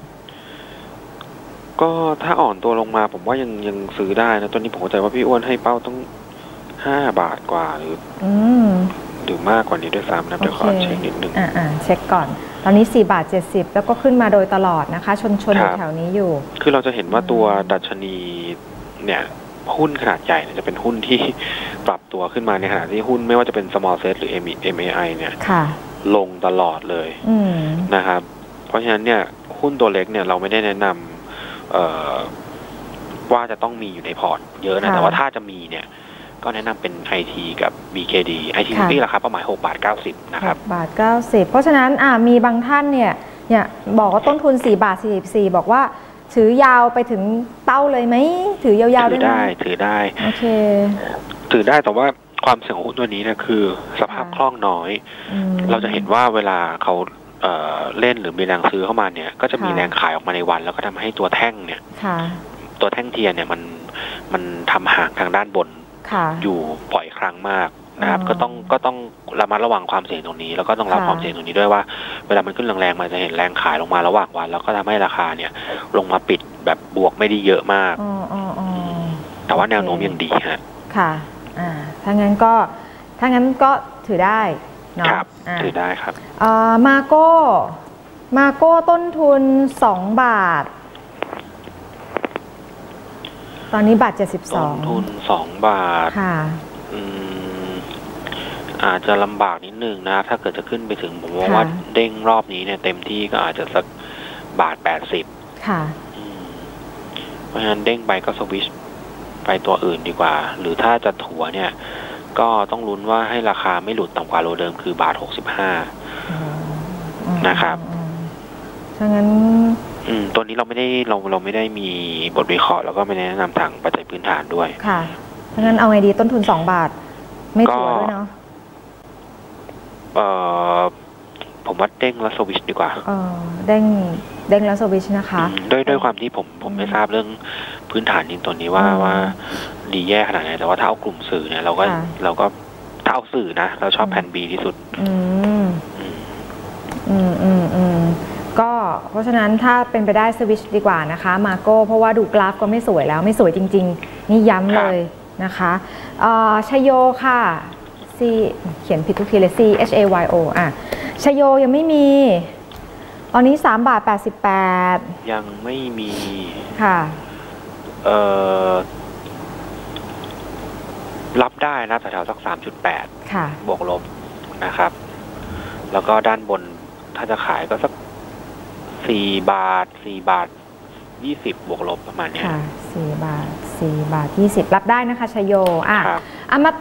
ก็ถ้าอ่อนตัวลงมาผมว่ายังซื้อได้นะตอนนี้ผมเข้าใจว่าพี่อ้วนให้เป้าต้อง5 บาทกว่าหรือมากกว่านี้ด้วยซ้ำนะเดี๋ยวขอเช็คนิดนึงเช็คก่อนตอนนี้4 บาท 70แล้วก็ขึ้นมาโดยตลอดนะคะชนอยู่แถวนี้อยู่คือเราจะเห็นว่าตัวดัชนีเนี่ยหุ้นขนาดใหญ่จะเป็นหุ้นที่ปรับตัวขึ้นมาในขณะที่หุ้นไม่ว่าจะเป็น small set หรือ MAI เนี่ยลงตลอดเลยนะครับเพราะฉะนั้นเนี่ยหุ้นตัวเล็กเนี่ยเราไม่ได้แนะนำว่าจะต้องมีอยู่ในพอร์ตเยอะนะแต่ว่าถ้าจะมีเนี่ยก็แนะนำเป็น IT กับ BKD IT ที่ราคาเป้าหมาย6 บาท 90นะครับ 6 บาท 90เพราะฉะนั้นมีบางท่านเนี่ยบอกว่าต้นทุน4 บาท 44บอกว่าถือยาวไปถึงเป้าเลยไหมถือยาวๆได้ไหมถือได้โอเคถือได้แต่ว่าความเสี่ยงของหุ้นตัวนี้เนี่ยคือสภาพคล่องน้อยเราจะเห็นว่าเวลาเขาเล่นหรือมีแรงซื้อเข้ามาเนี่ยก็จะมีแรงขายออกมาในวันแล้วก็ทำให้ตัวแท่งเนี่ยตัวแท่งเทียนเนี่ยมันทำห่างทางด้านบนอยู่บ่อยครั้งมากนะครับก็ต้องระมัดระวังความเสี่ยงตรงนี้แล้วก็ต้องรับความเสี่ยงตรงนี้ด้วยว่าเวลามันขึ้นแรงๆมันจะเห็นแรงขายลงมาระหว่างวันแล้วก็ทำให้ราคาเนี่ยลงมาปิดแบบบวกไม่ได้เยอะมากแต่ว่าแนวโน้มยังดีฮะค่ะถ้างั้นก็ถือได้เนาะถือได้ครับมาโก้ต้นทุน2 บาทตอนนี้บาท72 ต้นทุน2 บาทค่ะอาจจะลำบากนิดนึงนะถ้าเกิดจะขึ้นไปถึงผมว่าเด้งรอบนี้เนี่ยเต็มที่ก็อาจจะสักบาท80 ค่ะเพราะฉะนั้นเด้งไปก็สวิชไปตัวอื่นดีกว่าหรือถ้าจะถัวเนี่ยก็ต้องลุ้นว่าให้ราคาไม่หลุดต่ำกว่าโลเดิมคือบาท65นะครับถ้างั้นตัวนี้เราไม่ได้มีบทวิเคราะห์แล้วก็ไม่ได้แนะนำทางปัจจัยพื้นฐานด้วยค่ะถ้างั้นเอาไงดีต้นทุน2 บาทไม่ถัวด้วยเนาะผมว่าเด้งแล้วสวิชดีกว่าเด้งแล้วสวิชนะคะด้วยความที่ผมไม่ทราบเรื่องพื้นฐานจริงตัวนี้ว่าดีแย่ขนาดไหนแต่ว่าถ้าเอากลุ่มสื่อเนี่ยเราก็ถ้าเอาสื่อนะเราชอบแผ่น B ที่สุดก็เพราะฉะนั้นถ้าเป็นไปได้สวิชดีกว่านะคะมาโก้เพราะว่าดูกราฟก็ไม่สวยแล้วไม่สวยจริงๆนี่ย้ำเลยนะคะชโยค่ะเขียนผิดทุกทีเลย CHAYO ชโยยังไม่มีตอนนี้3 บาท 88 ยังไม่มีค่ะรับได้นะแถวๆสัก 3.8 ค่ะบวกลบนะครับแล้วก็ด้านบนถ้าจะขายก็สัก4 บาท 20บวกลบประมาณนี้ค่ะ4 บาท 20รับได้นะคะชโยอม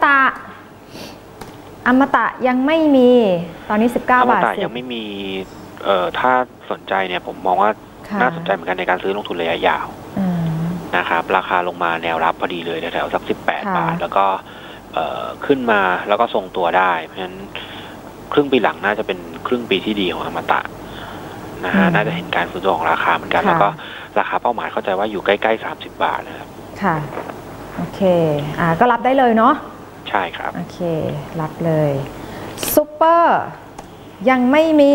ตะยังไม่มีตอนนี้19 บาท 10 อมตะยังไม่มีถ้าสนใจเนี่ยผมมองว่าน่าสนใจเหมือนกันในการซื้อลงทุนระยะยาวนะครับราคาลงมาแนวรับพอดีเลยแถวๆสัก18 บาทแล้วก็ขึ้นมาแล้วก็ทรงตัวได้เพราะฉะนั้นครึ่งปีหลังน่าจะเป็นครึ่งปีที่ดีของอมตะนะฮะน่าจะเห็นการฟื้นตัวของราคาเหมือนกันแล้วก็ราคาเป้าหมายเข้าใจว่าอยู่ใกล้ๆ30 บาทนะครับค่ะโอเคก็รับได้เลยเนาะใช่ครับโอเครับเลยซุปเปอร์ยังไม่มี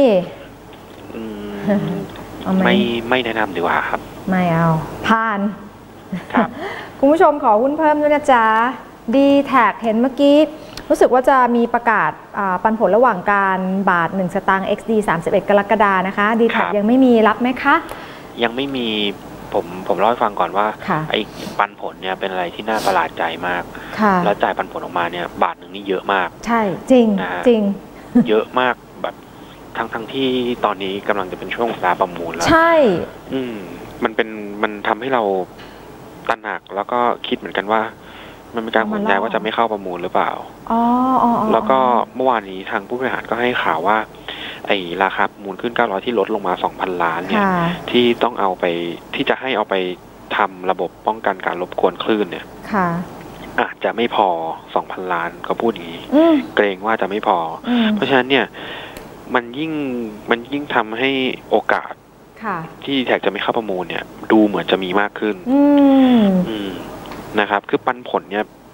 ไม่แนะนำดีกว่าครับไม่เอาผ่านครับคุณผู้ชมขอหุ้นเพิ่มด้วยนะจ๊ะ D-Tag เห็นเมื่อกี้รู้สึกว่าจะมีประกาศปันผลระหว่างการบาท1 สตางค์ XD 31 กรกฎานะคะ D-Tag ยังไม่มีรับไหมคะยังไม่มีผมเล่าให้ฟังก่อนว่าไอ้ปันผลเนี่ยเป็นอะไรที่น่าประหลาดใจมากแล้วจ่ายปันผลออกมาเนี่ยบาทหนึ่งนี่เยอะมากใช่จริงจริงเยอะมากแบบทั้งที่ตอนนี้กำลังจะเป็นช่วงเวลาประมูลแล้วใช่มันทำให้เราตระหนักแล้วก็คิดเหมือนกันว่ามันเป็นการขนย้ายว่าจะไม่เข้าประมูลหรือเปล่าแล้วก็เมื่อวานนี้ทางผู้บริหารก็ให้ข่าวว่าไอ้ราคาประมูลขึ้น900ที่ลดลงมา 2,000 ล้านเนี่ยที่ต้องเอาไปที่จะให้เอาไปทำระบบป้องกันการรบกวนคลื่นเนี่ยอาจจะไม่พอ 2,000 ล้านก็พูดอย่างนี้เกรงว่าจะไม่พอเพราะฉะนั้นเนี่ยมันยิ่งทำให้โอกาสที่แท็กจะไม่เข้าประมูลเนี่ยดูเหมือนจะมีมากขึ้นนะครับคือปันผลเนี่ย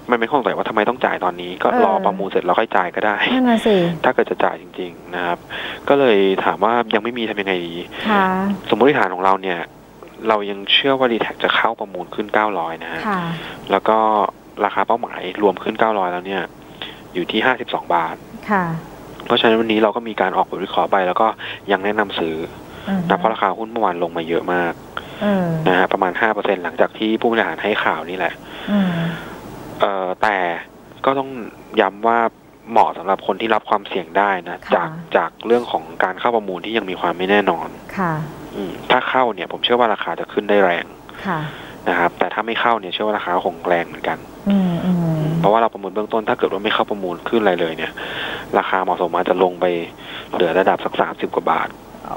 มันไม่ข้องใจว่าทำไมต้องจ่ายตอนนี้ก็รอประมูลเสร็จแล้วค่อยจ่ายก็ได้นั่นน่ะสิถ้าเกิดจะจ่ายจริงๆนะครับก็เลยถามว่ายังไม่มีทำยังไงดีสมมติฐานของเราเนี่ยเรายังเชื่อว่า D-Tag จะเข้าประมูลขึ้น900นะฮะแล้วก็ราคาเป้าหมายรวมขึ้น900แล้วเนี่ยอยู่ที่52 บาทเพราะฉะนั้นวันนี้เราก็มีการออกบทวิเคราะห์ไปแล้วก็ยังแนะนำซื้อนะเพราะราคาหุ้นเมื่อวานลงมาเยอะมากนะฮะประมาณ 5% หลังจากที่ผู้บริหารให้ข่าวนี่แหละแต่ก็ต้องย้ำว่าเหมาะสำหรับคนที่รับความเสี่ยงได้นะจากเรื่องของการเข้าประมูลที่ยังมีความไม่แน่นอนถ้าเข้าเนี่ยผมเชื่อว่าราคาจะขึ้นได้แรงนะครับแต่ถ้าไม่เข้าเนี่ยเชื่อว่าราคาคงแรงเหมือนกันเพราะว่าเราประมูลเบื้องต้นถ้าเกิดว่าไม่เข้าประมูลขึ้นอะไรเลยเนี่ยราคาเหมาะสมอาจจะลงไปเหลือระดับสัก30 กว่าบาท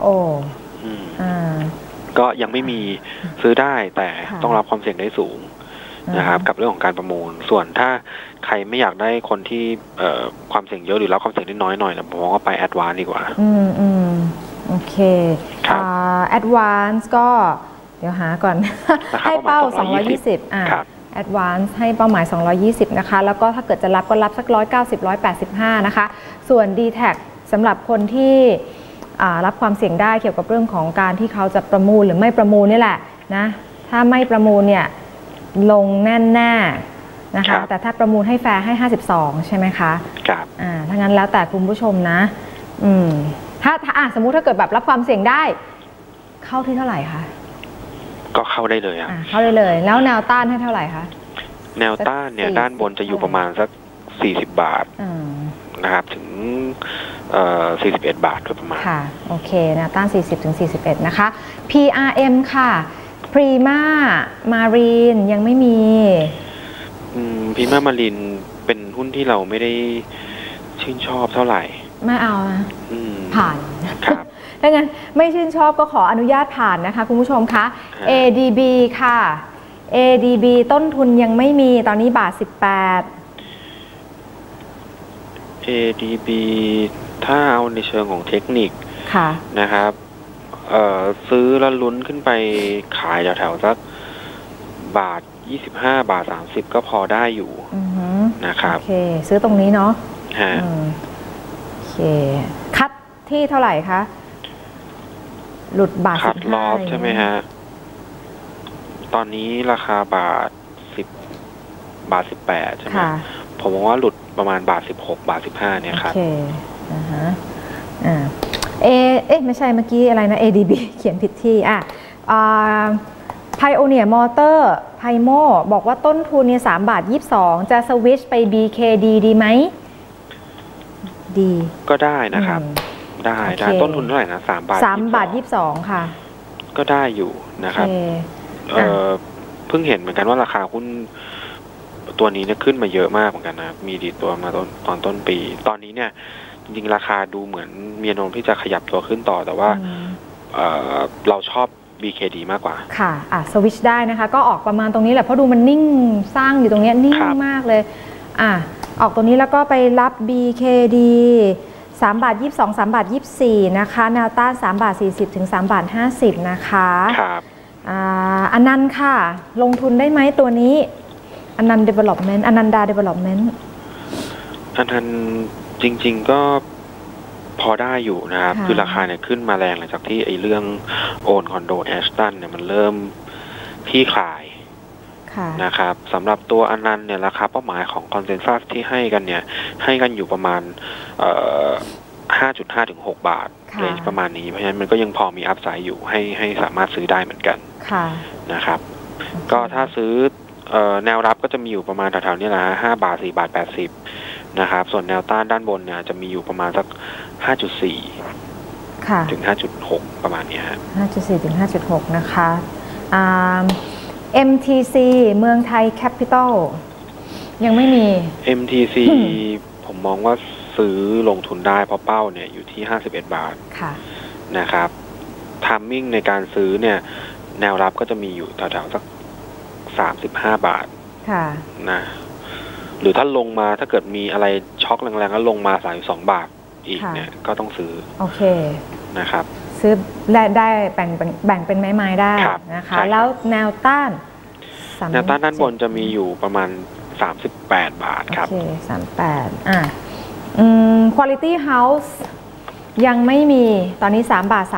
ก็ยังไม่มีซื้อได้แต่ต้องรับความเสี่ยงได้สูงนะครับกับเรื่องของการประมูลส่วนถ้าใครไม่อยากได้คนที่ความเสี่ยงเยอะหรือรับความเสี่ยงได้น้อยหน่อยนะผมว่าไปแอดวานซ์ดีกว่าโอเคแอดวานซ์ก็เดี๋ยวหาก่อนให้เป้า220แอดวานซ์ให้เป้าหมาย220นะคะแล้วก็ถ้าเกิดจะรับก็รับสัก190 185นะคะส่วน D-Tag สำหรับคนที่รับความเสี่ยงได้เกี่ยวกับเรื่องของการที่เขาจะประมูลหรือไม่ประมูลนี่แหละนะถ้าไม่ประมูลเนี่ยลงแน่นะคะแต่ถ้าประมูลให้แฟร์ให้52ใช่ไหมคะครับถ้างั้นแล้วแต่คุณผู้ชมนะถ้าสมมุติถ้าเกิดแบบรับความเสี่ยงได้เข้าที่เท่าไหร่คะก็เข้าได้เลยเข้าได้เลยแล้วแนวต้านให้เท่าไหร่คะแนวต้านเนี่ยด้านบนจะอยู่ประมาณสัก40 บาทนะครับถึง41 บาทโดยประมาณค่ะโอเคแนวต้าน40 ถึง 41นะคะ PRM ค่ะพรีมามารีนยังไม่มีพรีมามารีนเป็นหุ้นที่เราไม่ได้ชื่นชอบเท่าไหร่ไม่เอานะผ่านครับดังนั้นไม่ชื่นชอบก็ขออนุญาตผ่านนะคะคุณผู้ชมคะ ADB ค่ะ ADB ต้นทุนยังไม่มีตอนนี้1.18 ADB ถ้าเอาในเชิงของเทคนิคนะครับซื้อแล้วลุ้นขึ้นไปขายแถวๆสัก1.25 บาท 30ก็พอได้อยู่นะครับโอเคซื้อตรงนี้เนาะโอเคคัดที่เท่าไหร่คะหลุด1.15 คัดลอสใช่ไหมฮะตอนนี้ราคา1.18ใช่ไหมผมมองว่าหลุดประมาณ1.16 1.15เนี่ยครับโอเคไม่ใช่เมื่อกี้อะไรนะ ADB เขียนผิดที่Pioneer Motor ไพโมบอกว่าต้นทุนเนี่ย3.22 จะสวิชไป BKD ดีไหมดีก็ได้นะครับได้ต้นทุนเท่าไหร่นะ 3.22 ค่ะก็ได้อยู่นะครับเพิ่งเห็นเหมือนกันว่าราคาหุ้นตัวนี้เนี่ยขึ้นมาเยอะมากเหมือนกันนะมีดีตัวมาตอนต้นปีตอนนี้เนี่ยจริงๆราคาดูเหมือนมีแนวโน้มที่จะขยับตัวขึ้นต่อแต่ว่าเราชอบ BKD มากกว่าค่ะสวิชได้นะคะก็ออกประมาณตรงนี้แหละเพราะดูมันนิ่งสร้างอยู่ตรงนี้นิ่งมากเลยออกตรงนี้แล้วก็ไปรับ BKD 3.22 3.24 นะคะแนวต้าน3.40 ถึง 3.50 นะคะครับอนันต์ค่ะลงทุนได้ไหมตัวนี้อนันต์ Development อนันดา Development อนันต์จริงๆก็พอได้อยู่นะครับคือราคาเนี่ยขึ้นมาแรงหลังจากที่ไอ้เรื่องโอนคอนโดแอชตันเนี่ยมันเริ่มที่ขายนะครับสำหรับตัวอนันต์เนี่ยราคาเป้าหมายของคอนเซนแซสที่ให้กันเนี่ยให้กันอยู่ประมาณ5.5 ถึง 6 บาทเรนจ์ประมาณนี้เพราะฉะนั้นมันก็ยังพอมีอัพไซด์อยู่ให้สามารถซื้อได้เหมือนกันนะครับก็ถ้าซื้อแนวรับก็จะมีอยู่ประมาณแถวๆนี้แหละ5 บาท 4 บาท 80นะครับส่วนแนวต้านด้านบนเนี่ยจะมีอยู่ประมาณสัก 5.4 ถึง 5.6 ประมาณนี้ฮะ 5.4 ถึง 5.6 นะคะMTC เมืองไทยแคปิตอลยังไม่มี MTC ผมมองว่าซื้อลงทุนได้เพราะเป้าเนี่ยอยู่ที่51 บาทนะครับไทมิ่งในการซื้อเนี่ยแนวรับก็จะมีอยู่แถวๆสัก35 บาทนะหรือถ้าลงมาถ้าเกิดมีอะไรช็อคแรงๆแล้วลงมา32 บาทอีกเนี่ยก็ต้องซื้อโอเคนะครับซื้อได้แบ่งเป็นไม้ๆได้นะคะแล้วแนวต้านด้านบนจะมีอยู่ประมาณ 38 บาทครับโอเค38 Quality House ยังไม่มีตอนนี้3 บาท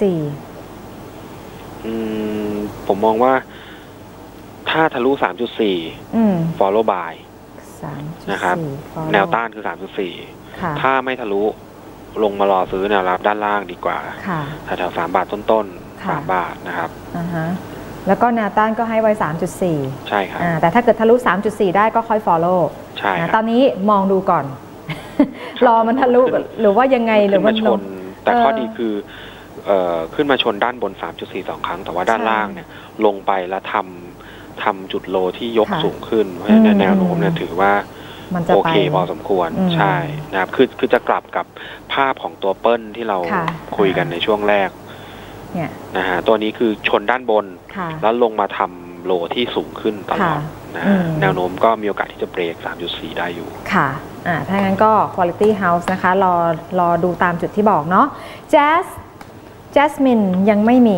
34 ผมมองว่าถ้าทะลุ 3.4 follow by นะครับแนวต้านคือ 3.4 ถ้าไม่ทะลุลงมารอซื้อแนวรับด้านล่างดีกว่าแถว3 บาทต้นๆ3 บาทนะครับแล้วก็แนวต้านก็ให้ไว้ 3.4 ใช่ครับแต่ถ้าเกิดทะลุ 3.4 ได้ก็ค่อย follow ใช่ตอนนี้มองดูก่อน รอมันทะลุหรือว่ายังไงหรือมันชนแต่ข้อดีคือขึ้นมาชนด้านบน 3.42 ครั้งแต่ว่าด้านล่างเนี่ยลงไปแล้วทำจุดโลที่ยกสูงขึ้นเพราะฉะนั้นแนวโน้มเนี่ยถือว่าโอเคพอสมควรใช่นะครับคือจะกลับกับภาพของตัวเปิ้ลที่เราคุยกันในช่วงแรกนะฮะตัวนี้คือชนด้านบนแล้วลงมาทำโลที่สูงขึ้นตลอดนะแนวโน้มก็มีโอกาสที่จะเบรก 3.4 ได้อยู่ค่ะถ้างั้นก็ Quality House นะคะรอดูตามจุดที่บอกเนาะJasmine ยังไม่มี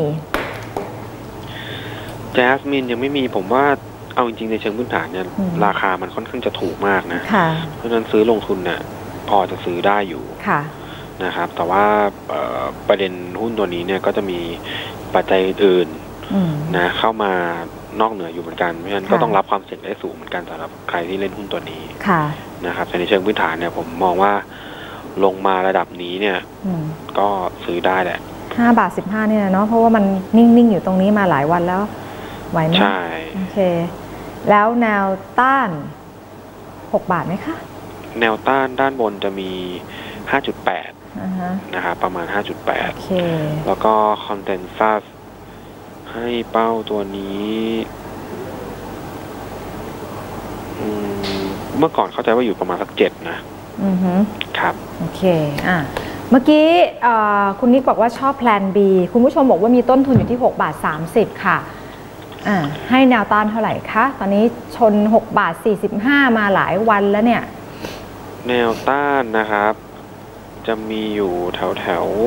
Jasmine ยังไม่มีผมว่าเอาจริงๆในเชิงพื้นฐานเนี่ยราคามันค่อนข้างจะถูกมากนะเพราะฉะนั้นซื้อลงทุนเนี่ยพอจะซื้อได้อยู่นะครับแต่ว่าประเด็นหุ้นตัวนี้เนี่ยก็จะมีปัจจัยอื่นนะเข้ามานอกเหนืออยู่เหมือนกันเพราะฉะนั้นก็ต้องรับความเสี่ยงได้สูงเหมือนกันสำหรับใครที่เล่นหุ้นตัวนี้นะครับแต่ในเชิงพื้นฐานเนี่ยผมมองว่าลงมาระดับนี้เนี่ยก็ซื้อได้แหละ 5 บาท 15เนี่ยเนาะเพราะว่ามันนิ่งๆอยู่ตรงนี้มาหลายวันแล้วไหวไหมใช่โอเคแล้วแนวต้าน6 บาทไหมคะแนวต้านด้านบนจะมี 5.8 นะครับประมาณ 5.8 โอเคแล้วก็คอนเทนซัสให้เป้าตัวนี้เมื่อก่อนเข้าใจว่าอยู่ประมาณสัก7นะครับโอเคเมื่อกี้คุณนิกบอกว่าชอบแพลน B คุณผู้ชมบอกว่ามีต้นทุนอยู่ที่6 บาท 30ค่ะให้แนวต้านเท่าไหร่คะตอนนี้ชน6 บาท 45มาหลายวันแล้วเนี่ยแนวต้านนะครับจะมีอยู่แถว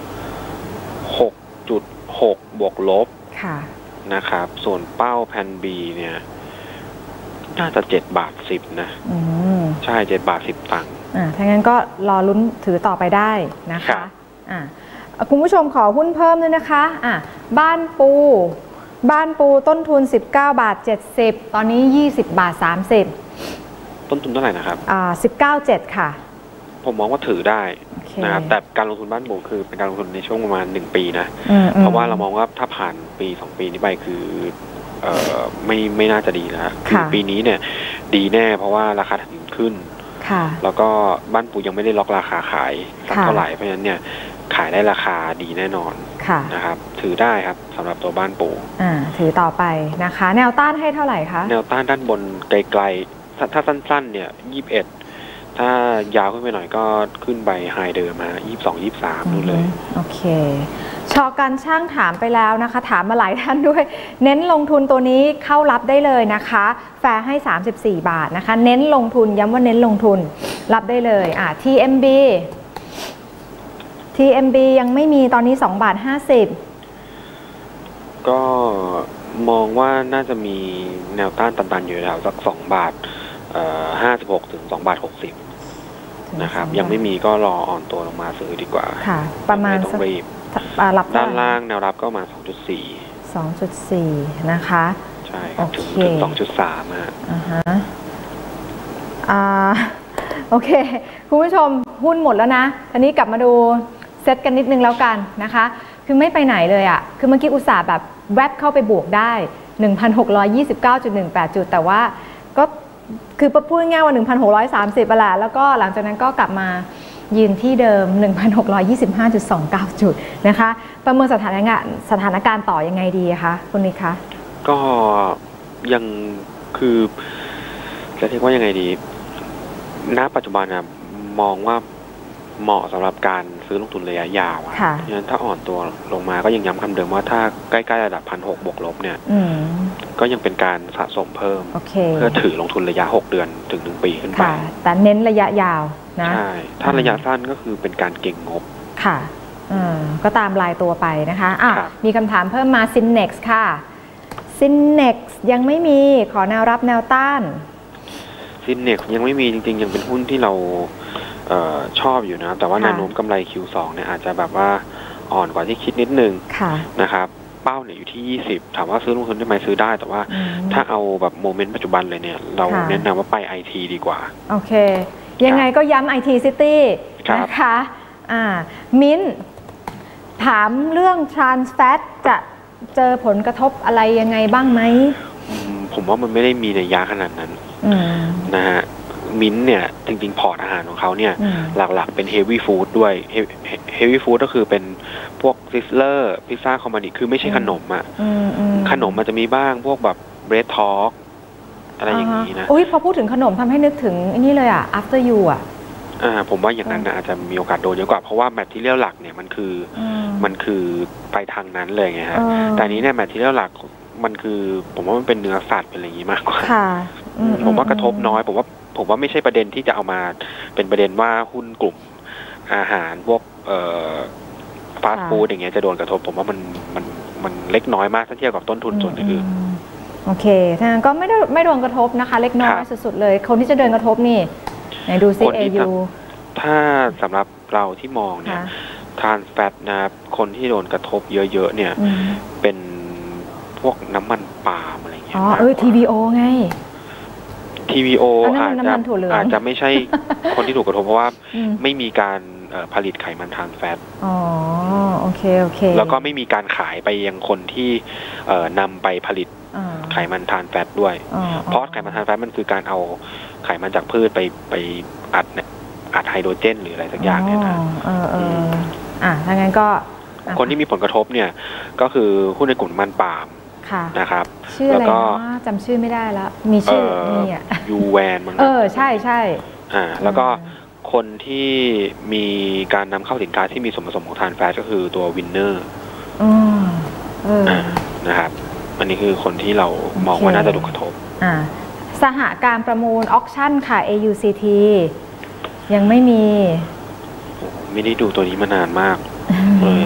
6.6 บวกลบนะครับส่วนเป้าแพน B เนี่ยน่าจะ7 บาท 10นะใช่7 บาท 10 ตังค์ถ้างั้นก็รอลุ้นถือต่อไปได้นะคะคุณผู้ชมขอหุ้นเพิ่มด้วยนะคะบ้านปูต้นทุน19 บาท 70ตอนนี้20 บาท 30 ต้นทุนเท่าไหร่นะครับ 19.7 ค่ะผมมองว่าถือได้นะครับแต่การลงทุนบ้านปูคือเป็นการลงทุนในช่วงประมาณ1 ปีนะเพราะว่าเรามองว่าถ้าผ่านปี2 ปีนี้ไปคือไม่น่าจะดีแล้วคือปีนี้เนี่ยดีแน่เพราะว่าราคาถังขึ้นแล้วก็บ้านปูยังไม่ได้ล็อกราคาขายสักเท่าไหร่เพราะฉะนั้นเนี่ยขายได้ราคาดีแน่นอนนะครับถือได้ครับสำหรับตัวบ้านปูถือต่อไปนะคะแนวต้านให้เท่าไหร่คะแนวต้านด้านบนไกลๆถ้าสั้นๆเนี่ย21ถ้ายาวขึ้นไปหน่อยก็ขึ้นไปไฮเดิมมา22 23นู่นเลยโอเคชอการช่างถามไปแล้วนะคะถามมาหลายท่านด้วยเน้นลงทุนตัวนี้เข้ารับได้เลยนะคะแฟร์ให้34 บาทนะคะเน้นลงทุนย้ำว่าเน้นลงทุนรับได้เลยTMB ยังไม่มีตอนนี้2 บาท 50 ก็มองว่าน่าจะมีแนวต้านตันๆอยู่แถวสัก2 บาท56 ถึง2 บาท 60นะครับยังไม่มีก็รออ่อนตัวลงมาซื้อดีกกว่าค่ะประมาณต้องรีบด้านล่างแนวรับก็มา 2.4 นะคะใช่ครับถึง 2.3 โอเคคุณผู้ชมหุ้นหมดแล้วนะทีนี้กลับมาดูเซตกันนิดนึงแล้วกันนะคะคือไม่ไปไหนเลยคือเมื่อกี้อุตส่าห์แบบแวบเข้าไปบวกได้ 1,629.18 จุดแต่ว่าก็คือพูดง่ายว่า 1,630 ไปแหละแล้วก็หลังจากนั้นก็กลับมายืนที่เดิม 1,625.29 จุดนะคะประเมินสถานการณ์ต่อยังไงดีคะคุณนิกคะก็ยังคือจะเรียกว่ายังไงดีณปัจจุบันมองว่าเหมาะสำหรับการซื้อลงทุนระยะยาวเพราะฉะนั้นถ้าอ่อนตัวลงมาก็ยังย้ำคำเดิมว่าถ้าใกล้ๆระดับ 1,600 บวกลบเนี่ยก็ยังเป็นการสะสมเพิ่มเพื่อถือลงทุนระยะ6 เดือนถึง1 ปีขึ้นไปแต่เน้นระยะยาวนะใช่ถ้าระยะสั้นก็คือเป็นการเก็งงบค่ะก็ตามรายตัวไปนะคะมีคำถามเพิ่มมา Synnex ค่ะ Synnex ยังไม่มีขอแนวรับแนวต้านซินเน็กยังไม่มีจริงๆยังเป็นหุ้นที่เราชอบอยู่นะแต่ว่าแนวโน้มกำไร Q2 เนี่ยอาจจะแบบว่าอ่อนกว่าที่คิดนิดนึงนะครับเป้าเนี่ยอยู่ที่20ถามว่าซื้อลงทุนได้ไหมซื้อได้แต่ว่าถ้าเอาแบบโมเมนต์ปัจจุบันเลยเนี่ยเราแนะนำว่าไป IT ดีกว่าโอเคยังไงก็ย้ำ IT City นะคะมิ้นถามเรื่อง Transfat จะเจอผลกระทบอะไรยังไงบ้างไหมผมว่ามันไม่ได้มีนัยยะขนาดนั้นนะฮะมิ้นเนี่ยจริงๆพอร์ตอาหารของเขาเนี่ยหลักๆเป็นเฮฟวี่ฟู้ดด้วยเฮฟวี่ฟู้ดก็คือเป็นพวกซิสเลอร์พิซซ่าคอมมานิคือไม่ใช่ขนมอ่ะขนมมันจะมีบ้างพวกแบบเบรดทอล์กอะไรอย่างนี้นะพอพูดถึงขนมทำให้นึกถึงนี่เลยอ่ะ after you อ่ะผมว่าอย่างนั้นอาจจะมีโอกาสโดนเยอะกว่าเพราะว่าแมททีเรียลหลักเนี่ยมันคือไปทางนั้นเลยไงฮะแต่นี้เนี่ยแมททีเรียลหลักมันคือผมว่ามันเป็นเนื้อสัตว์เป็นอะไรอย่างนี้มากกว่าผมว่ากระทบน้อยผมว่าไม่ใช่ประเด็นที่จะเอามาเป็นประเด็นว่าหุ้นกลุ่มอาหารพวกฟาสต์ฟู้ดอย่างเงี้ยจะโดนกระทบผมว่ามันเล็กน้อยมากถ้าเทียบกับต้นทุนส่วนอื่นโอเคถ้างั้นก็ไม่โดนกระทบนะคะเล็กน้อยสุดๆเลยคนที่จะเดินกระทบนี่ไหนดูซิ AU ถ้าสำหรับเราที่มองเนี่ยทานแฟตนะครับคนที่โดนกระทบเยอะๆเนี่ยเป็นพวกน้ำมันปาล์มอะไรเงี้ย TVO ไง TVO อาจจะไม่ใช่คนที่ถูกกระทบเพราะว่าไม่มีการผลิตไขมันทรานส์แฟตโอเคแล้วก็ไม่มีการขายไปยังคนที่นำไปผลิตไขมันทรานส์แฟตด้วยเพราะไขมันทรานส์แฟตมันคือการเอาไขมันจากพืชไปอัดไฮโดรเจนหรืออะไรสักอย่างเนี่ยนะถ้างั้นก็คนที่มีผลกระทบเนี่ยก็คือหุ้นในกลุ่มมันปาล์มนะครับชื่ออะไรนะจำชื่อไม่ได้แล้วมีชื่อนี่อ่ะยูแวนมั้งใช่แล้วก็คนที่มีการนำเข้าสินค้าที่มีส่วนผสมของทรานส์แฟตก็คือตัววินเนอร์นะครับอันนี้คือคนที่เรามองว่าน่าจะถูกกระทบสหการประมูลออคชั่นค่ะ AUCT ยังไม่มีไม่ได้ดูตัวนี้มานานมากเลย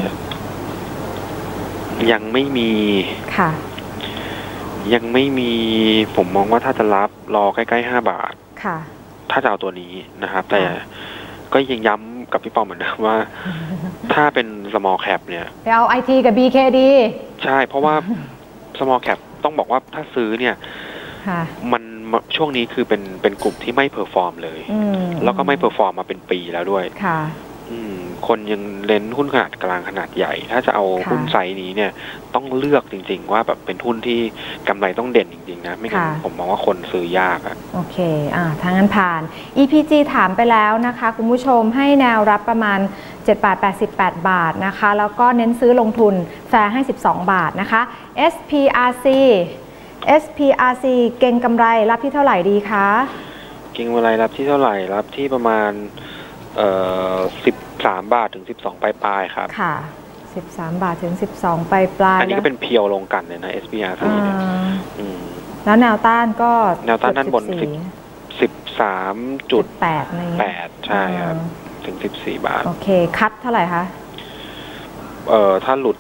ยังไม่มีค่ะยังไม่มีผมมองว่าถ้าจะรับรอใกล้ๆ5 บาทค่ะถ้าจะเอาตัวนี้นะครับแต่ก็ยังย้ำกับพี่ปอมเหมือนเดิมว่าถ้าเป็น small cap เนี่ยไปเอา IT กับ BKD ใช่เพราะว่า small cap ต้องบอกว่าถ้าซื้อเนี่ยมันช่วงนี้คือเป็นกลุ่มที่ไม่เพอร์ฟอร์มเลยแล้วก็ไม่เพอร์ฟอร์มมาเป็นปีแล้วด้วยคนยังเล่นหุ้นขนาดกลางขนาดใหญ่ถ้าจะเอาหุ้นไซส์นี้เนี่ยต้องเลือกจริงๆว่าแบบเป็นหุ้นที่กำไรต้องเด่นจริงๆนะไม่งั้นผมมองว่าคนซื้อยากโอเคทางนั้นผ่าน EPG ถามไปแล้วนะคะคุณผู้ชมให้แนวรับประมาณ7.88 บาทนะคะแล้วก็เน้นซื้อลงทุนแฟร์ให้12 บาทนะคะ SPRC เก่งกำไรรับที่เท่าไหร่ดีคะเก่งกำไรรับที่เท่าไหร่รับที่ประมาณ13 บาทถึง12ปลายครับค่ะ13 บาทถึง12ปลายอันนี้ก็เป็นเพียวลงกันเลยนะ SPRC เนี่ยแล้วแนวต้านก็แนวต้านด้านบน13.8ใช่ครับถึง14 บาทโอเคคัดเท่าไหร่คะถ้าหลุด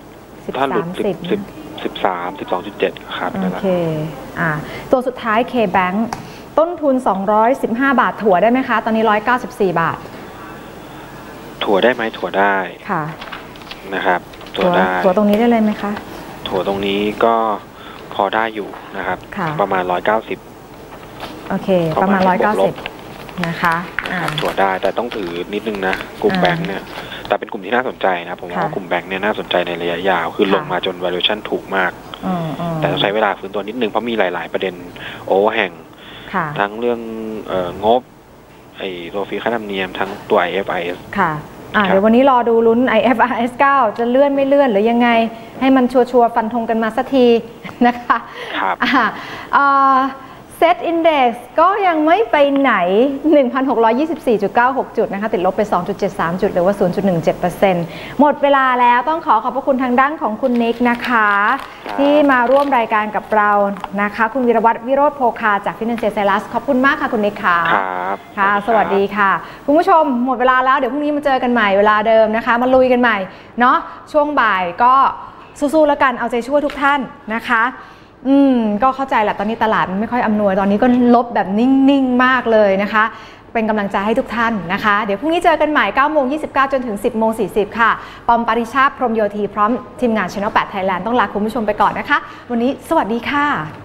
12.7ครับโอเคตัวสุดท้าย KBank ต้นทุน215 บาทถั่วได้ไหมคะตอนนี้194 บาทถั่วได้ไหมถั่วได้ค่ะนะครับถั่วได้ถั่วตรงนี้ได้เลยไหมคะถั่วตรงนี้ก็พอได้อยู่นะครับประมาณ190 โอเคประมาณ190นะคะถั่วได้แต่ต้องถือนิดนึงนะกลุ่มแบงค์เนี่ยแต่เป็นกลุ่มที่น่าสนใจนะผมว่ากลุ่มแบงค์เนี่ยน่าสนใจในระยะยาวคือลงมาจน valuation ถูกมากแต่ต้องใช้เวลาฟื้นตัวนิดนึงเพราะมีหลายๆประเด็นโอเวอร์แฮงทั้งเรื่องงบตัวฟรีค่าธรรมเนียมทั้งตัว IFRS ค่ะเดี๋ยววันนี้รอดูลุ้น IFRS 9 จะเลื่อนไม่เลื่อนหรือยังไงให้มันชัวร์ฟันธงกันมาสักทีนะคะครับ Set Index ก็ยังไม่ไปไหน 1,624.96 จุดนะคะติดลบไป 2.73 จุดหรือว่า 0.17% หมดเวลาแล้วต้องขอบพระคุณทางด้านของคุณนิกนะคะที่มาร่วมรายการกับเรานะคะคุณวีรวัฒน์วิโรจน์โภคาจาก Financial Silas ขอบคุณมากค่ะคุณนิกค่ะค่ะสวัสดีค่ะคุณผู้ชมหมดเวลาแล้วเดี๋ยวพรุ่งนี้มาเจอกันใหม่เวลาเดิมนะคะมาลุยกันใหม่เนาะช่วงบ่ายก็สู้ๆแล้วกันเอาใจช่วยทุกท่านนะคะก็เข้าใจแหละตอนนี้ตลาดมันไม่ค่อยอำนวยตอนนี้ก็ลบแบบนิ่งๆมากเลยนะคะเป็นกำลังใจให้ทุกท่านนะคะเดี๋ยวพรุ่งนี้เจอกันใหม่9:29 จนถึง 10:40 ค่ะปอมปริชาติ พรหมโยธีพร้อมทีมงาน Channel 8 Thailand ต้องลาคุณผู้ชมไปก่อนนะคะวันนี้สวัสดีค่ะ